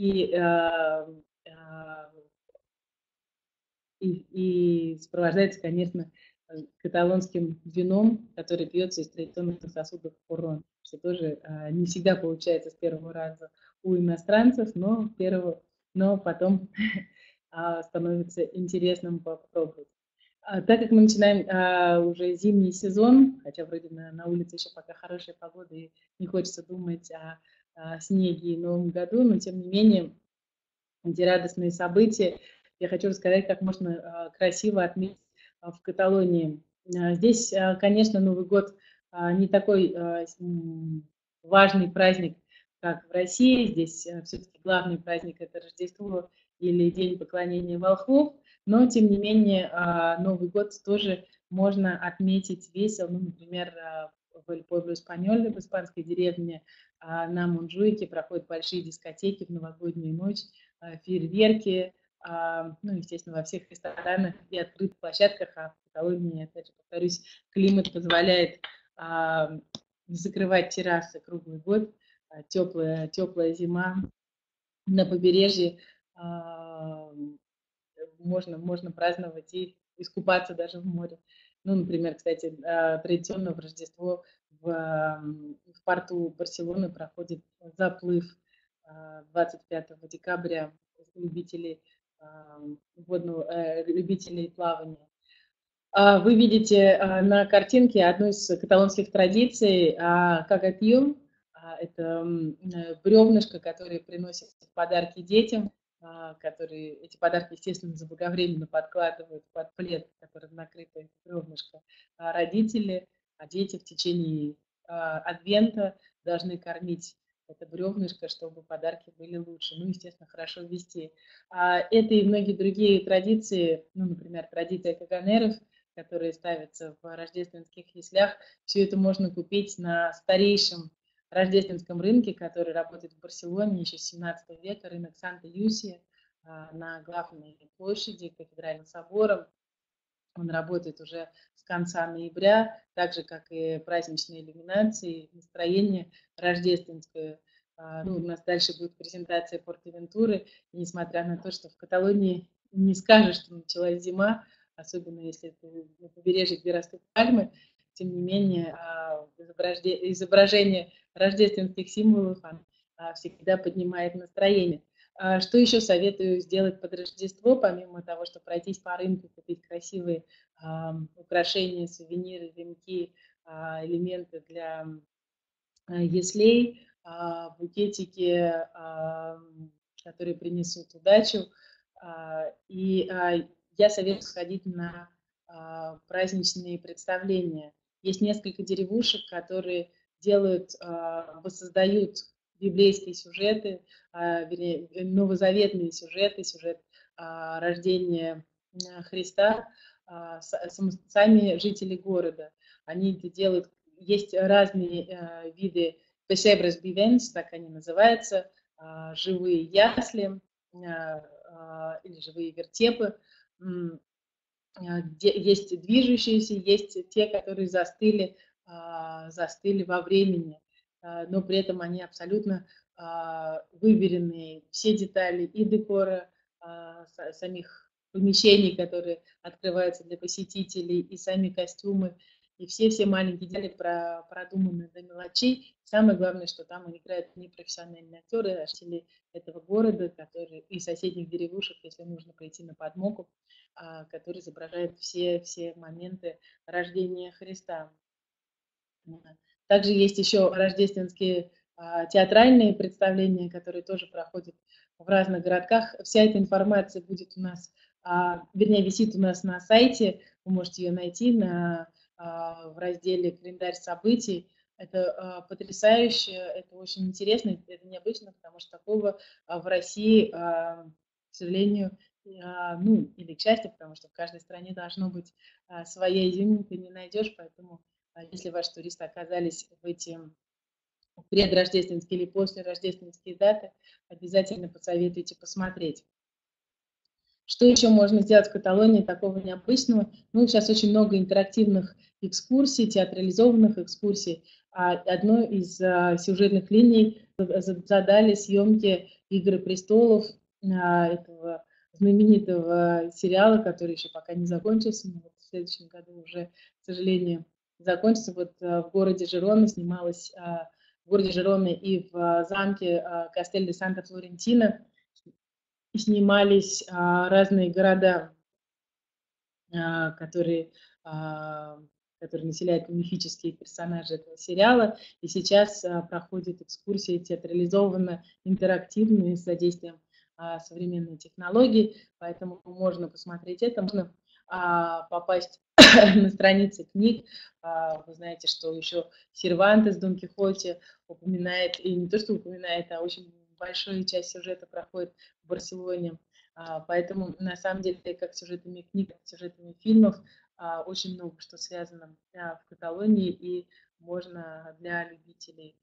и сопровождается, конечно, каталонским вином, который пьется из традиционных сосудов пуррон, что тоже не всегда получается с первого раза у иностранцев, но потом становится интересным попробовать. Так как мы начинаем уже зимний сезон, хотя вроде на улице еще пока хорошая погода и не хочется думать о снеге и Новом году, но тем не менее эти радостные события я хочу рассказать, как можно красиво отметить в Каталонии. Здесь, конечно, Новый год не такой важный праздник, как в России. Здесь все-таки главный праздник – это Рождество или День поклонения волхвов, но, тем не менее, Новый год тоже можно отметить весело. Ну, например, в Эль Пуэбло Эспаньоле, в испанской деревне, на Монджуике проходят большие дискотеки в новогоднюю ночь, фейерверки, ну, естественно, во всех ресторанах и открытых площадках, а в Каталонии, опять же, повторюсь, климат позволяет закрывать террасы круглый год, теплая зима на побережье, можно праздновать и искупаться даже в море. Ну, например, кстати, традиционно в Рождество в порту Барселоны проходит заплыв 25 декабря любителей любителей плавания. Вы видите на картинке одну из каталонских традиций кагатью. Это бревнышко, которое приносят в подарки детям, которые эти подарки, естественно, заблаговременно подкладывают под плед, который накрыто бревнышко родители, а дети в течение Адвента должны кормить это бревнышко, чтобы подарки были лучше. Ну, естественно, хорошо вести. Это и многие другие традиции, ну, например, традиция каганеров, которые ставятся в рождественских яслях, все это можно купить на старейшем рождественском рынке, который работает в Барселоне еще с 17 века, рынок Санта-Юсия на главной площади кафедральным собором. Он работает уже с конца ноября, так же, как и праздничные иллюминации, настроение рождественское. Ну, у нас дальше будет презентация Порт-Авентуры, и несмотря на то, что в Каталонии не скажешь, что началась зима, особенно если это на побережье, где растут пальмы, тем не менее изображение рождественских символов всегда поднимает настроение. Что еще советую сделать под Рождество, помимо того, что пройтись по рынку, купить красивые украшения, сувениры, венки, элементы для яслей, букетики, которые принесут удачу. И я советую сходить на праздничные представления. Есть несколько деревушек, которые воссоздают библейские сюжеты, вернее, новозаветные сюжеты, сюжет рождения Христа, сами жители города. Они это делают. Есть разные виды pesebres vivents, так они называются, живые ясли или живые вертепы. Есть движущиеся, есть те, которые застыли во времени, но при этом они абсолютно выверенные. Все детали и декора самих помещений, которые открываются для посетителей, и сами костюмы, и все маленькие детали продуманы до мелочей. Самое главное, что там играют непрофессиональные актеры, а жители этого города, которые и соседних деревушек, если нужно прийти на подмогу, которые изображают все моменты рождения Христа. Также есть еще рождественские театральные представления, которые тоже проходят в разных городках. Вся эта информация будет у нас, вернее, висит у нас на сайте. Вы можете ее найти в разделе «Календарь событий». Это потрясающе, это очень интересно, это необычно, потому что такого в России, к сожалению, ну, или к счастью, потому что в каждой стране должно быть своя изюминка, не найдешь, поэтому если ваши туристы оказались в эти предрождественские или послерождественские даты, обязательно посоветуйте посмотреть. Что еще можно сделать в Каталонии такого необычного? Ну, сейчас очень много интерактивных экскурсий, театрализованных экскурсий. Одной из сюжетных линий задали съемки «Игры престолов», этого знаменитого сериала, который еще пока не закончился, но вот в следующем году уже, к сожалению, закончится. Вот в городе Жерона снималась, в городе Жерона и в замке Кастель де Санта-Флорентино снимались разные города, которые населяют мифические персонажи этого сериала. И сейчас проходит экскурсия театрализованно, интерактивная, с задействием современной технологии, поэтому можно посмотреть это, можно попасть на страницы книг. Вы знаете, что еще Сервантес Дон Кихоте упоминает, и не то, что упоминает, а очень большая часть сюжета проходит в Барселоне. Поэтому, на самом деле, как сюжетами книг, как сюжетами фильмов, очень много что связано в Каталонии, и можно для любителей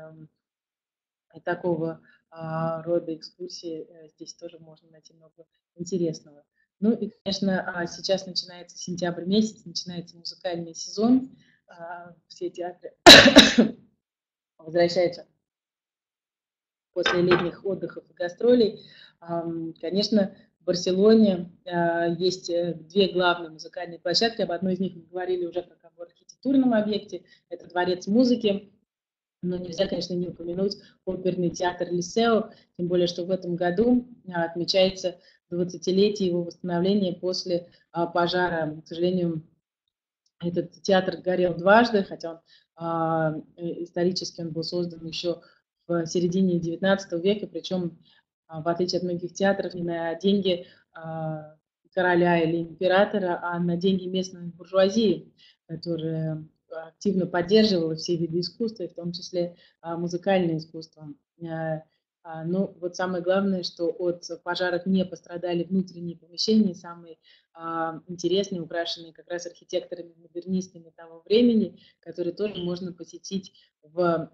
такого рода экскурсии здесь тоже можно найти много интересного. Ну и, конечно, сейчас начинается сентябрь месяц, начинается музыкальный сезон, все театры возвращаются после летних отдыхов и гастролей. Конечно, в Барселоне есть две главные музыкальные площадки. Об одной из них мы говорили уже как об архитектурном объекте. Это Дворец музыки. Но нельзя, конечно, не упомянуть оперный театр Лисео, тем более, что в этом году отмечается 20-летие его восстановления после пожара. К сожалению, этот театр горел дважды, хотя он исторически он был создан еще в середине XIX века, причем, в отличие от многих театров, не на деньги короля или императора, а на деньги местной буржуазии, которая активно поддерживала все виды искусства, в том числе музыкальное искусство. Ну, вот самое главное, что от пожаров не пострадали внутренние помещения, самые интересные, украшенные как раз архитекторами-модернистами того времени, которые тоже можно посетить во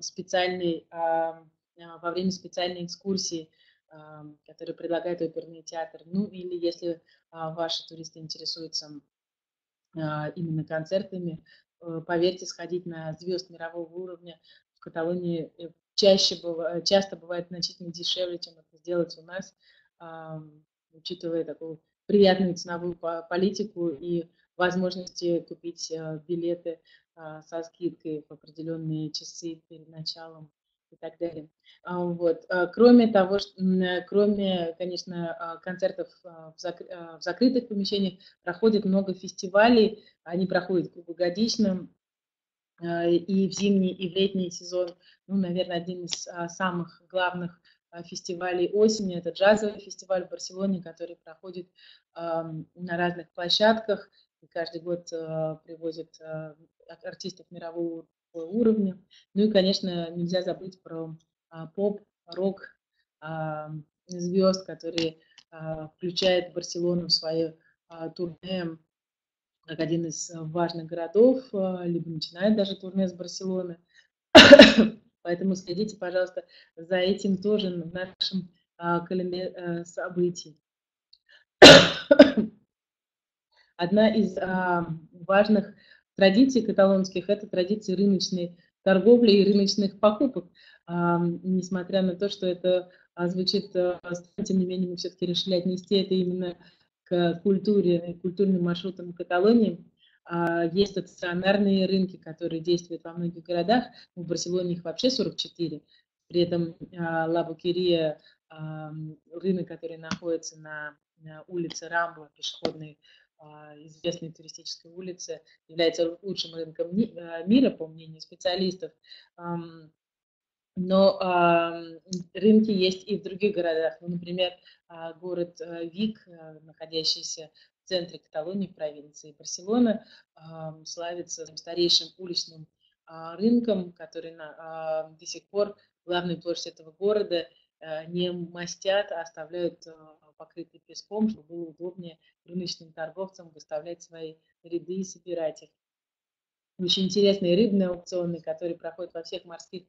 время специальной экскурсии, которую предлагает оперный театр. Ну, или если ваши туристы интересуются именно концертами, поверьте, сходить на звезд мирового уровня в Каталонии часто бывает значительно дешевле, чем это сделать у нас, учитывая такую приятную ценовую политику и возможности купить билеты со скидкой в определенные часы перед началом и так далее. Вот. Кроме того, кроме, конечно, концертов в закрытых помещениях, проходит много фестивалей, они проходят круглогодично, и в зимний, и в летний сезон. Ну, наверное, один из самых главных фестивалей осени – это джазовый фестиваль в Барселоне, который проходит на разных площадках, и каждый год привозит артистов мирового уровня. Ну и, конечно, нельзя забыть про поп, рок, звезд, которые включают Барселону в свое турне как один из важных городов, либо начинает даже турне с Барселоны. Поэтому следите, пожалуйста, за этим тоже в нашем календаре событий. Одна из важных традиций каталонских – это традиции рыночной торговли и рыночных покупок. Несмотря на то, что это звучит странно, тем не менее мы все-таки решили отнести это именно к культуре, культурным маршрутам Каталонии. Есть стационарные рынки, которые действуют во многих городах. В Барселоне их вообще 44. При этом Ла Букерия, рынок, который находится на улице Рамбла, пешеходной, известной туристической улице, является лучшим рынком мира, по мнению специалистов. Но рынки есть и в других городах. Ну, например, город Вик, находящийся в центре Каталонии, в провинции Барселона, славится старейшим уличным рынком, который до сих пор главную площадь этого города не мастят, а оставляют покрытой песком, чтобы было удобнее рыночным торговцам выставлять свои ряды и собирать их. Очень интересные рыбные аукционы, которые проходят во всех морских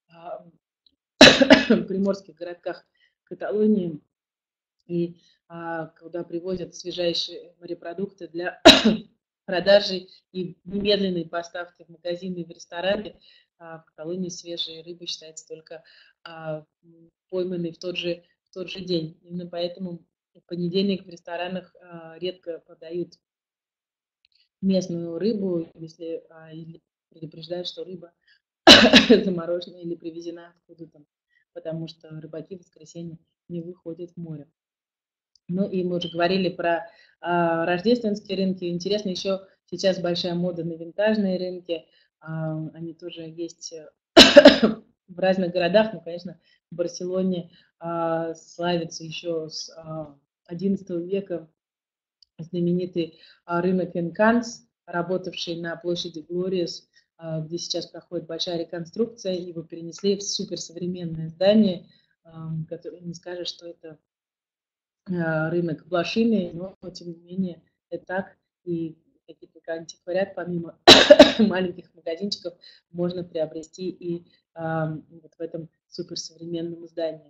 приморских городках Каталонии, и куда привозят свежайшие морепродукты для продажи и немедленной поставки в магазины и в рестораны. В Каталонии свежая рыба считается только пойманной в тот же день. Именно поэтому в понедельник в ресторанах редко подают местную рыбу, если или предупреждают, что рыба замороженная или привезена откуда-то, потому что рыбаки в воскресенье не выходят в море. Ну и мы уже говорили про рождественские рынки. Интересно, еще сейчас большая мода на винтажные рынки. Они тоже есть в разных городах, но, конечно, в Барселоне славится еще с XI века знаменитый рынок Энканс, работавший на площади Глориас, где сейчас проходит большая реконструкция. Его перенесли в суперсовременное здание, которое не скажешь, что это рынок блошиный, но тем не менее это так. И какие-то антиквариат, помимо маленьких магазинчиков, можно приобрести и вот в этом суперсовременном здании.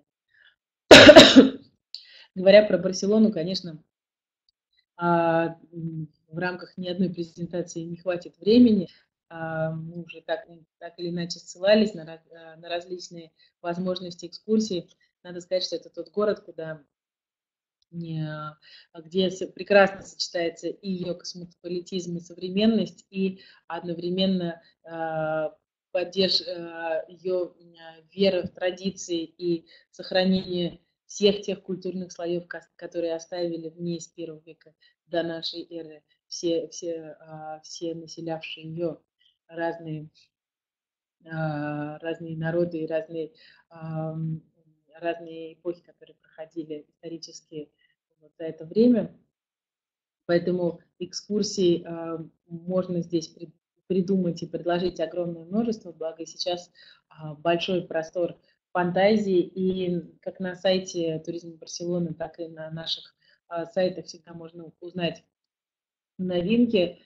Говоря про Барселону, конечно, в рамках ни одной презентации не хватит времени. Мы уже так или иначе ссылались на различные возможности экскурсий. Надо сказать, что это тот город, где прекрасно сочетается и ее космополитизм, и современность, и одновременно ее вера в традиции и сохранение всех тех культурных слоев, которые оставили в ней с 1 века до нашей эры все населявшие ее разные народы и разные эпохи, которые проходили исторически вот за это время. Поэтому экскурсий можно здесь придумать и предложить огромное множество, благо сейчас большой простор фантазии, и как на сайте Туризма Барселоны, так и на наших сайтах всегда можно узнать новинки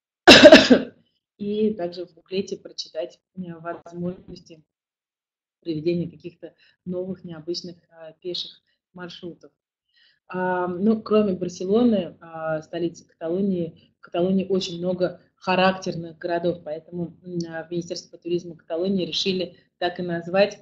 и также в буклете прочитать возможности проведения каких-то новых, необычных пеших маршрутов. Ну, кроме Барселоны, столицы Каталонии, в Каталонии очень много характерных городов, поэтому в Министерстве туризма Каталонии решили так и назвать,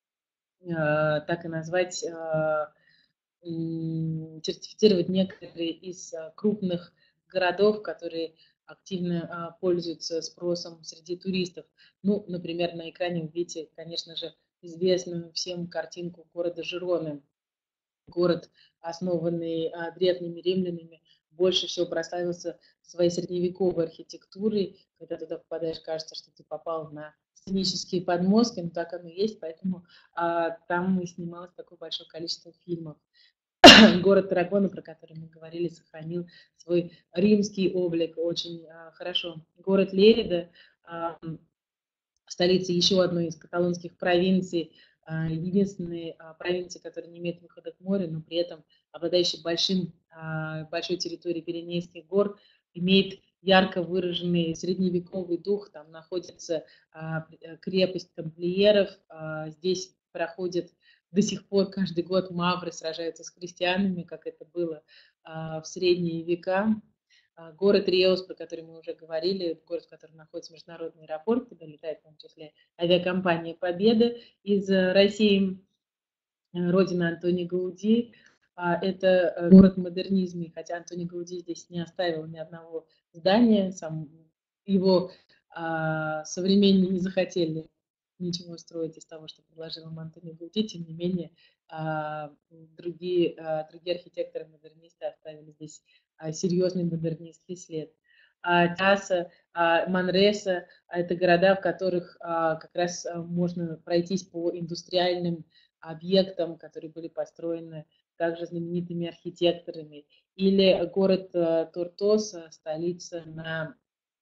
сертифицировать некоторые из крупных городов, которые активно пользуются спросом среди туристов. Ну, например, на экране вы видите, конечно же, известную всем картинку города Жироны. Город, основанный древними римлянами, больше всего прославился своей средневековой архитектурой. Когда туда попадаешь, кажется, что ты попал на сценические подмостки, но так оно и есть, поэтому там и снималось такое большое количество фильмов. Город Таррагона, про который мы говорили, сохранил свой римский облик очень хорошо. Город Лерида, столица еще одной из каталонских провинций, единственной провинции, которая не имеет выхода к морю, но при этом обладающей большой территорией Пиренейских гор, имеет ярко выраженный средневековый дух. Там находится крепость тамплиеров, здесь проходят до сих пор каждый год мавры сражаются с христианами, как это было в средние века. Город Риос, про который мы уже говорили, город, в котором находится международный аэропорт, куда летает в том числе авиакомпания «Победа» из России, родина Антонио Гауди. Это город модернизма, и хотя Антонио Гауди здесь не оставил ни одного здания, его современники не захотели ничего строить из того, что предложил им Антонио Гауди, тем не менее другие архитекторы-модернисты оставили здесь серьезный модернистский след. Тиаса, Манреса – это города, в которых как раз можно пройтись по индустриальным объектам, которые были построены также знаменитыми архитекторами. Или город Тортоса, столица на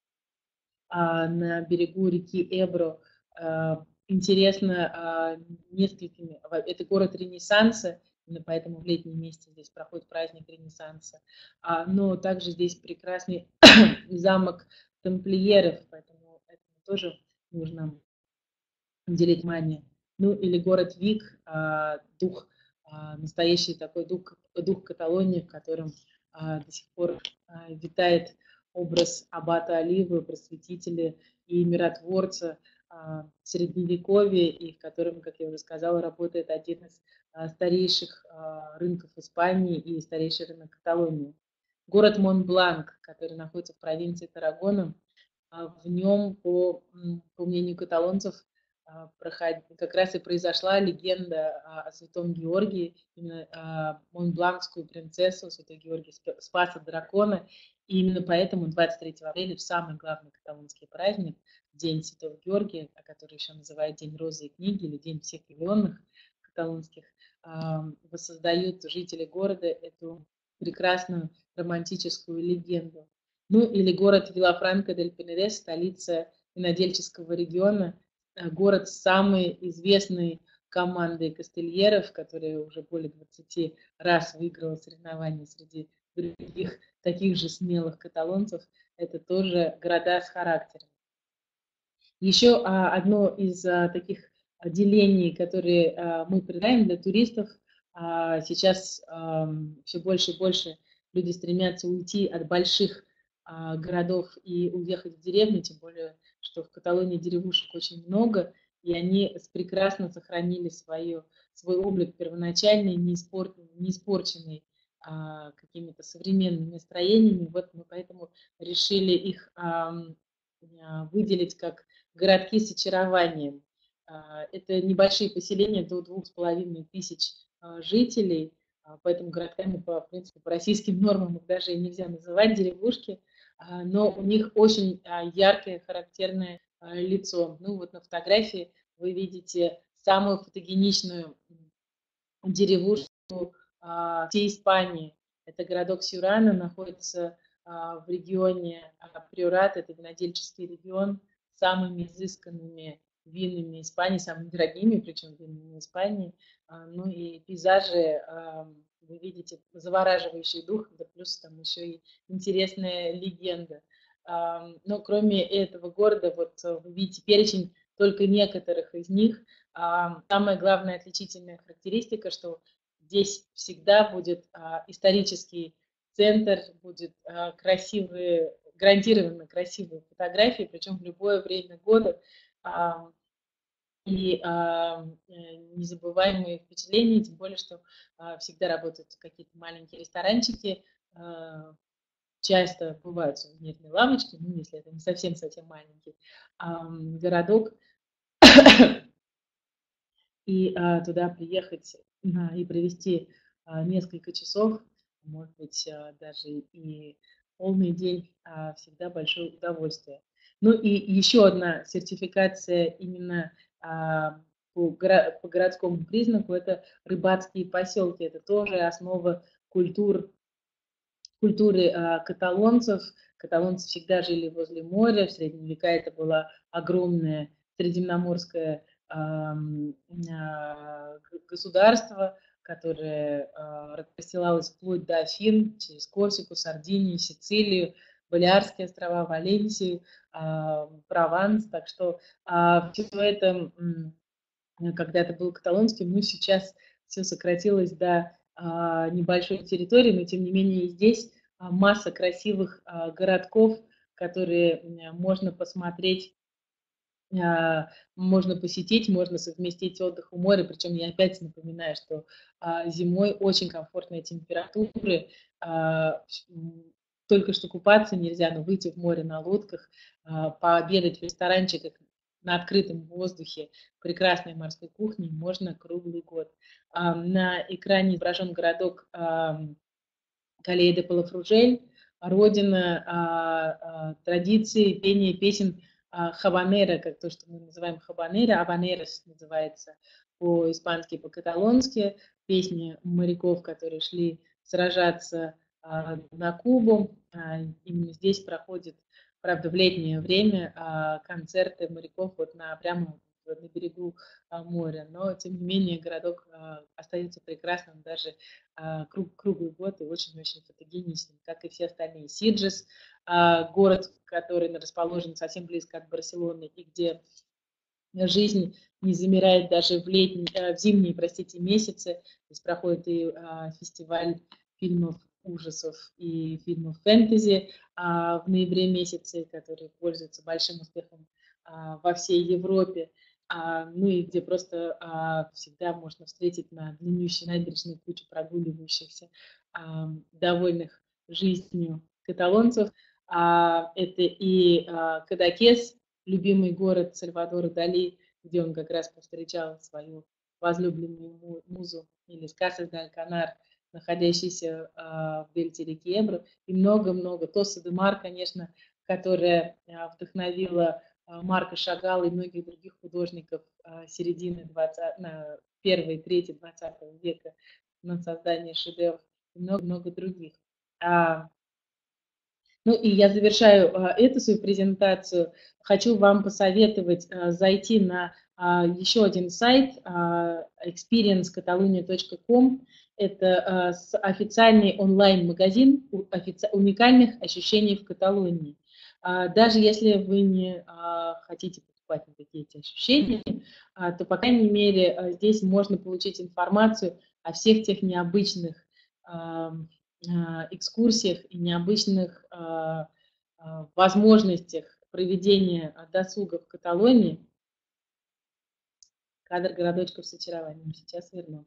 берегу реки Эбро. Интересно несколькими. Это город Ренессанса, поэтому в летнем месяце здесь проходит праздник Ренессанса. Но также здесь прекрасный замок тамплиеров, поэтому этому тоже нужно уделить внимание. Ну или город Вик, настоящий такой дух Каталонии, в котором до сих пор витает образ аббата Оливы, просветителя и миротворца Средневековья, и в котором, как я уже сказала, работает один из старейших рынков Испании и старейший рынок Каталонии. Город Монбланк, который находится в провинции Таррагона, в нем, по мнению каталонцев, как раз и произошла легенда о Святом Георгии, именно монбланкскую принцессу Святой Георгий спас от дракона. И именно поэтому 23 апреля, в самый главный каталонский праздник, День Святого Георгия, который еще называют День розы и книги или День всех влюбленных каталонских, воссоздают жители города эту прекрасную романтическую легенду. Ну или город Вилафранка-дель-Пенедес, столица винодельческого региона, город с самой известной командой кастильеров, которая уже более 20 раз выиграла соревнования среди других таких же смелых каталонцев. Это тоже города с характером. Еще одно из таких делений, которые мы предлагаем для туристов, сейчас все больше и больше люди стремятся уйти от больших городов и уехать в деревню, тем более, что в Каталонии деревушек очень много, и они прекрасно сохранили свой облик первоначальный, не испорченный какими-то современными строениями. Вот мы поэтому решили их выделить как городки с очарованием. Это небольшие поселения до 2500 жителей, поэтому городками, в принципе, по российским нормам их даже и нельзя называть, деревушки, но у них очень яркое, характерное лицо. Ну вот на фотографии вы видите самую фотогеничную деревушку всей Испании. Это городок Сюрана, находится в регионе Приорат, это винодельческий регион, с самыми изысканными винами Испании, самыми дорогими, причем винами Испании. Ну и пейзажи, вы видите, завораживающий дух, да плюс там еще и интересная легенда. Но кроме этого города, вот вы видите перечень только некоторых из них. Самая главная отличительная характеристика, что здесь всегда будет исторический центр, будет гарантированно красивые фотографии, причем в любое время года. И незабываемые впечатления, тем более, что всегда работают какие-то маленькие ресторанчики, часто бывают сувенирные лавочки, ну, если это не совсем-совсем маленький городок, и туда приехать и провести несколько часов, может быть, даже и полный день, всегда большое удовольствие. Ну и еще одна сертификация именно по городскому признаку – это рыбацкие поселки. Это тоже основа культуры каталонцев. Каталонцы всегда жили возле моря, в средние века это была огромная средиземноморское государство, которое расстилалось вплоть до Афин, через Корсику, Сардинию, Сицилию, Балиарские острова, Валенсию, Прованс. Так что все это когда-то было каталонским, но сейчас все сократилось до небольшой территории, но тем не менее здесь масса красивых городков, которые можно посмотреть, можно посетить, можно совместить отдых у моря. Причем я опять напоминаю, что зимой очень комфортные температуры, только что купаться нельзя, но выйти в море на лодках, пообедать в ресторанчиках на открытом воздухе, прекрасной морской кухни можно круглый год. На экране изображен городок Калейо-де-Палафружель, родина традиции пения песен хабанера, как то, что мы называем хабанера, абанерос называется по-испански, по-каталонски, песни моряков, которые шли сражаться на Кубу. Именно здесь проходит, правда, в летнее время концерты моряков вот прямо на берегу моря, но тем не менее городок остается прекрасным даже круглый год и очень-очень фотогеничным, как и все остальные. Сиджес, город, который расположен совсем близко от Барселоны и где жизнь не замирает даже в зимние, месяцы. Здесь проходит и фестиваль фильмов ужасов и фильмов фэнтези в ноябре месяце, которые пользуются большим успехом во всей Европе. Ну и где просто всегда можно встретить на длиннющей набережной кучу прогуливающихся, довольных жизнью каталонцев. Это и Кадакес, любимый город Сальвадора Дали, где он как раз повстречал свою возлюбленную музу, или Касас де Альканар, находящийся в дельте реки Эбро, и много-много. Тоса де Мар, конечно, которая вдохновила Марка Шагала и многих других художников середины 1-й, 3-й, 20 века на создание шедевров и много-много других. Ну и я завершаю эту свою презентацию. Хочу вам посоветовать зайти на еще один сайт experiencecatalonia.com. Это официальный онлайн-магазин уникальных ощущений в Каталонии. Даже если вы не хотите покупать никакие эти ощущения, то, по крайней мере, здесь можно получить информацию о всех тех необычных экскурсиях и необычных возможностях проведения досуга в Каталонии. Кадр городочков с очарованием сейчас верну.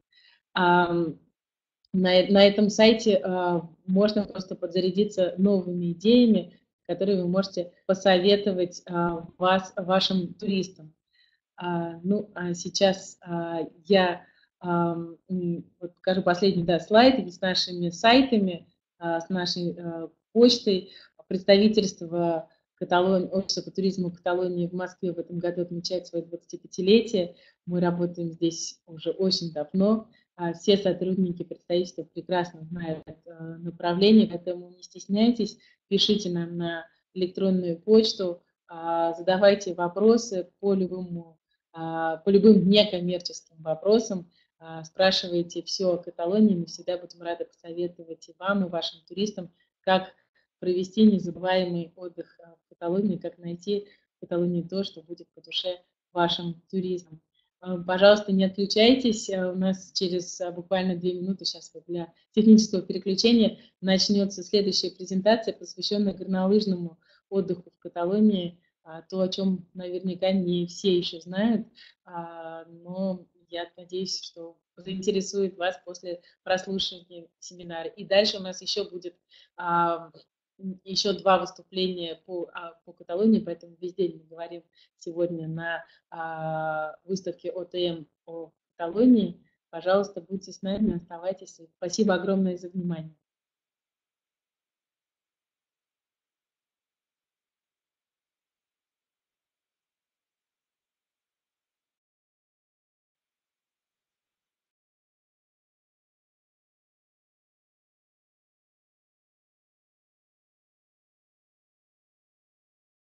На этом сайте можно просто подзарядиться новыми идеями, которые вы можете посоветовать вашим туристам. Ну, а сейчас я вот покажу последний слайд с нашими сайтами, с нашей почтой. Представительство Общества по туризму Каталонии в Москве в этом году отмечает свое 25-летие. Мы работаем здесь уже очень давно. Все сотрудники представительства прекрасно знают направление, поэтому не стесняйтесь, пишите нам на электронную почту, задавайте вопросы по любым некоммерческим вопросам, спрашивайте все о Каталонии, мы всегда будем рады посоветовать и вам, и вашим туристам, как провести незабываемый отдых в Каталонии, как найти в Каталонии то, что будет по душе вашим туристам. Пожалуйста, не отключайтесь, у нас через буквально 2 минуты, сейчас вот для технического переключения, начнется следующая презентация, посвященная горнолыжному отдыху в Каталонии, то, о чем наверняка не все еще знают, но я надеюсь, что заинтересует вас после прослушивания семинара. И дальше у нас еще будет еще 2 выступления по Каталонии, поэтому весь день мы говорим сегодня на выставке ОТМ о Каталонии. Пожалуйста, будьте с нами, оставайтесь. Спасибо огромное за внимание.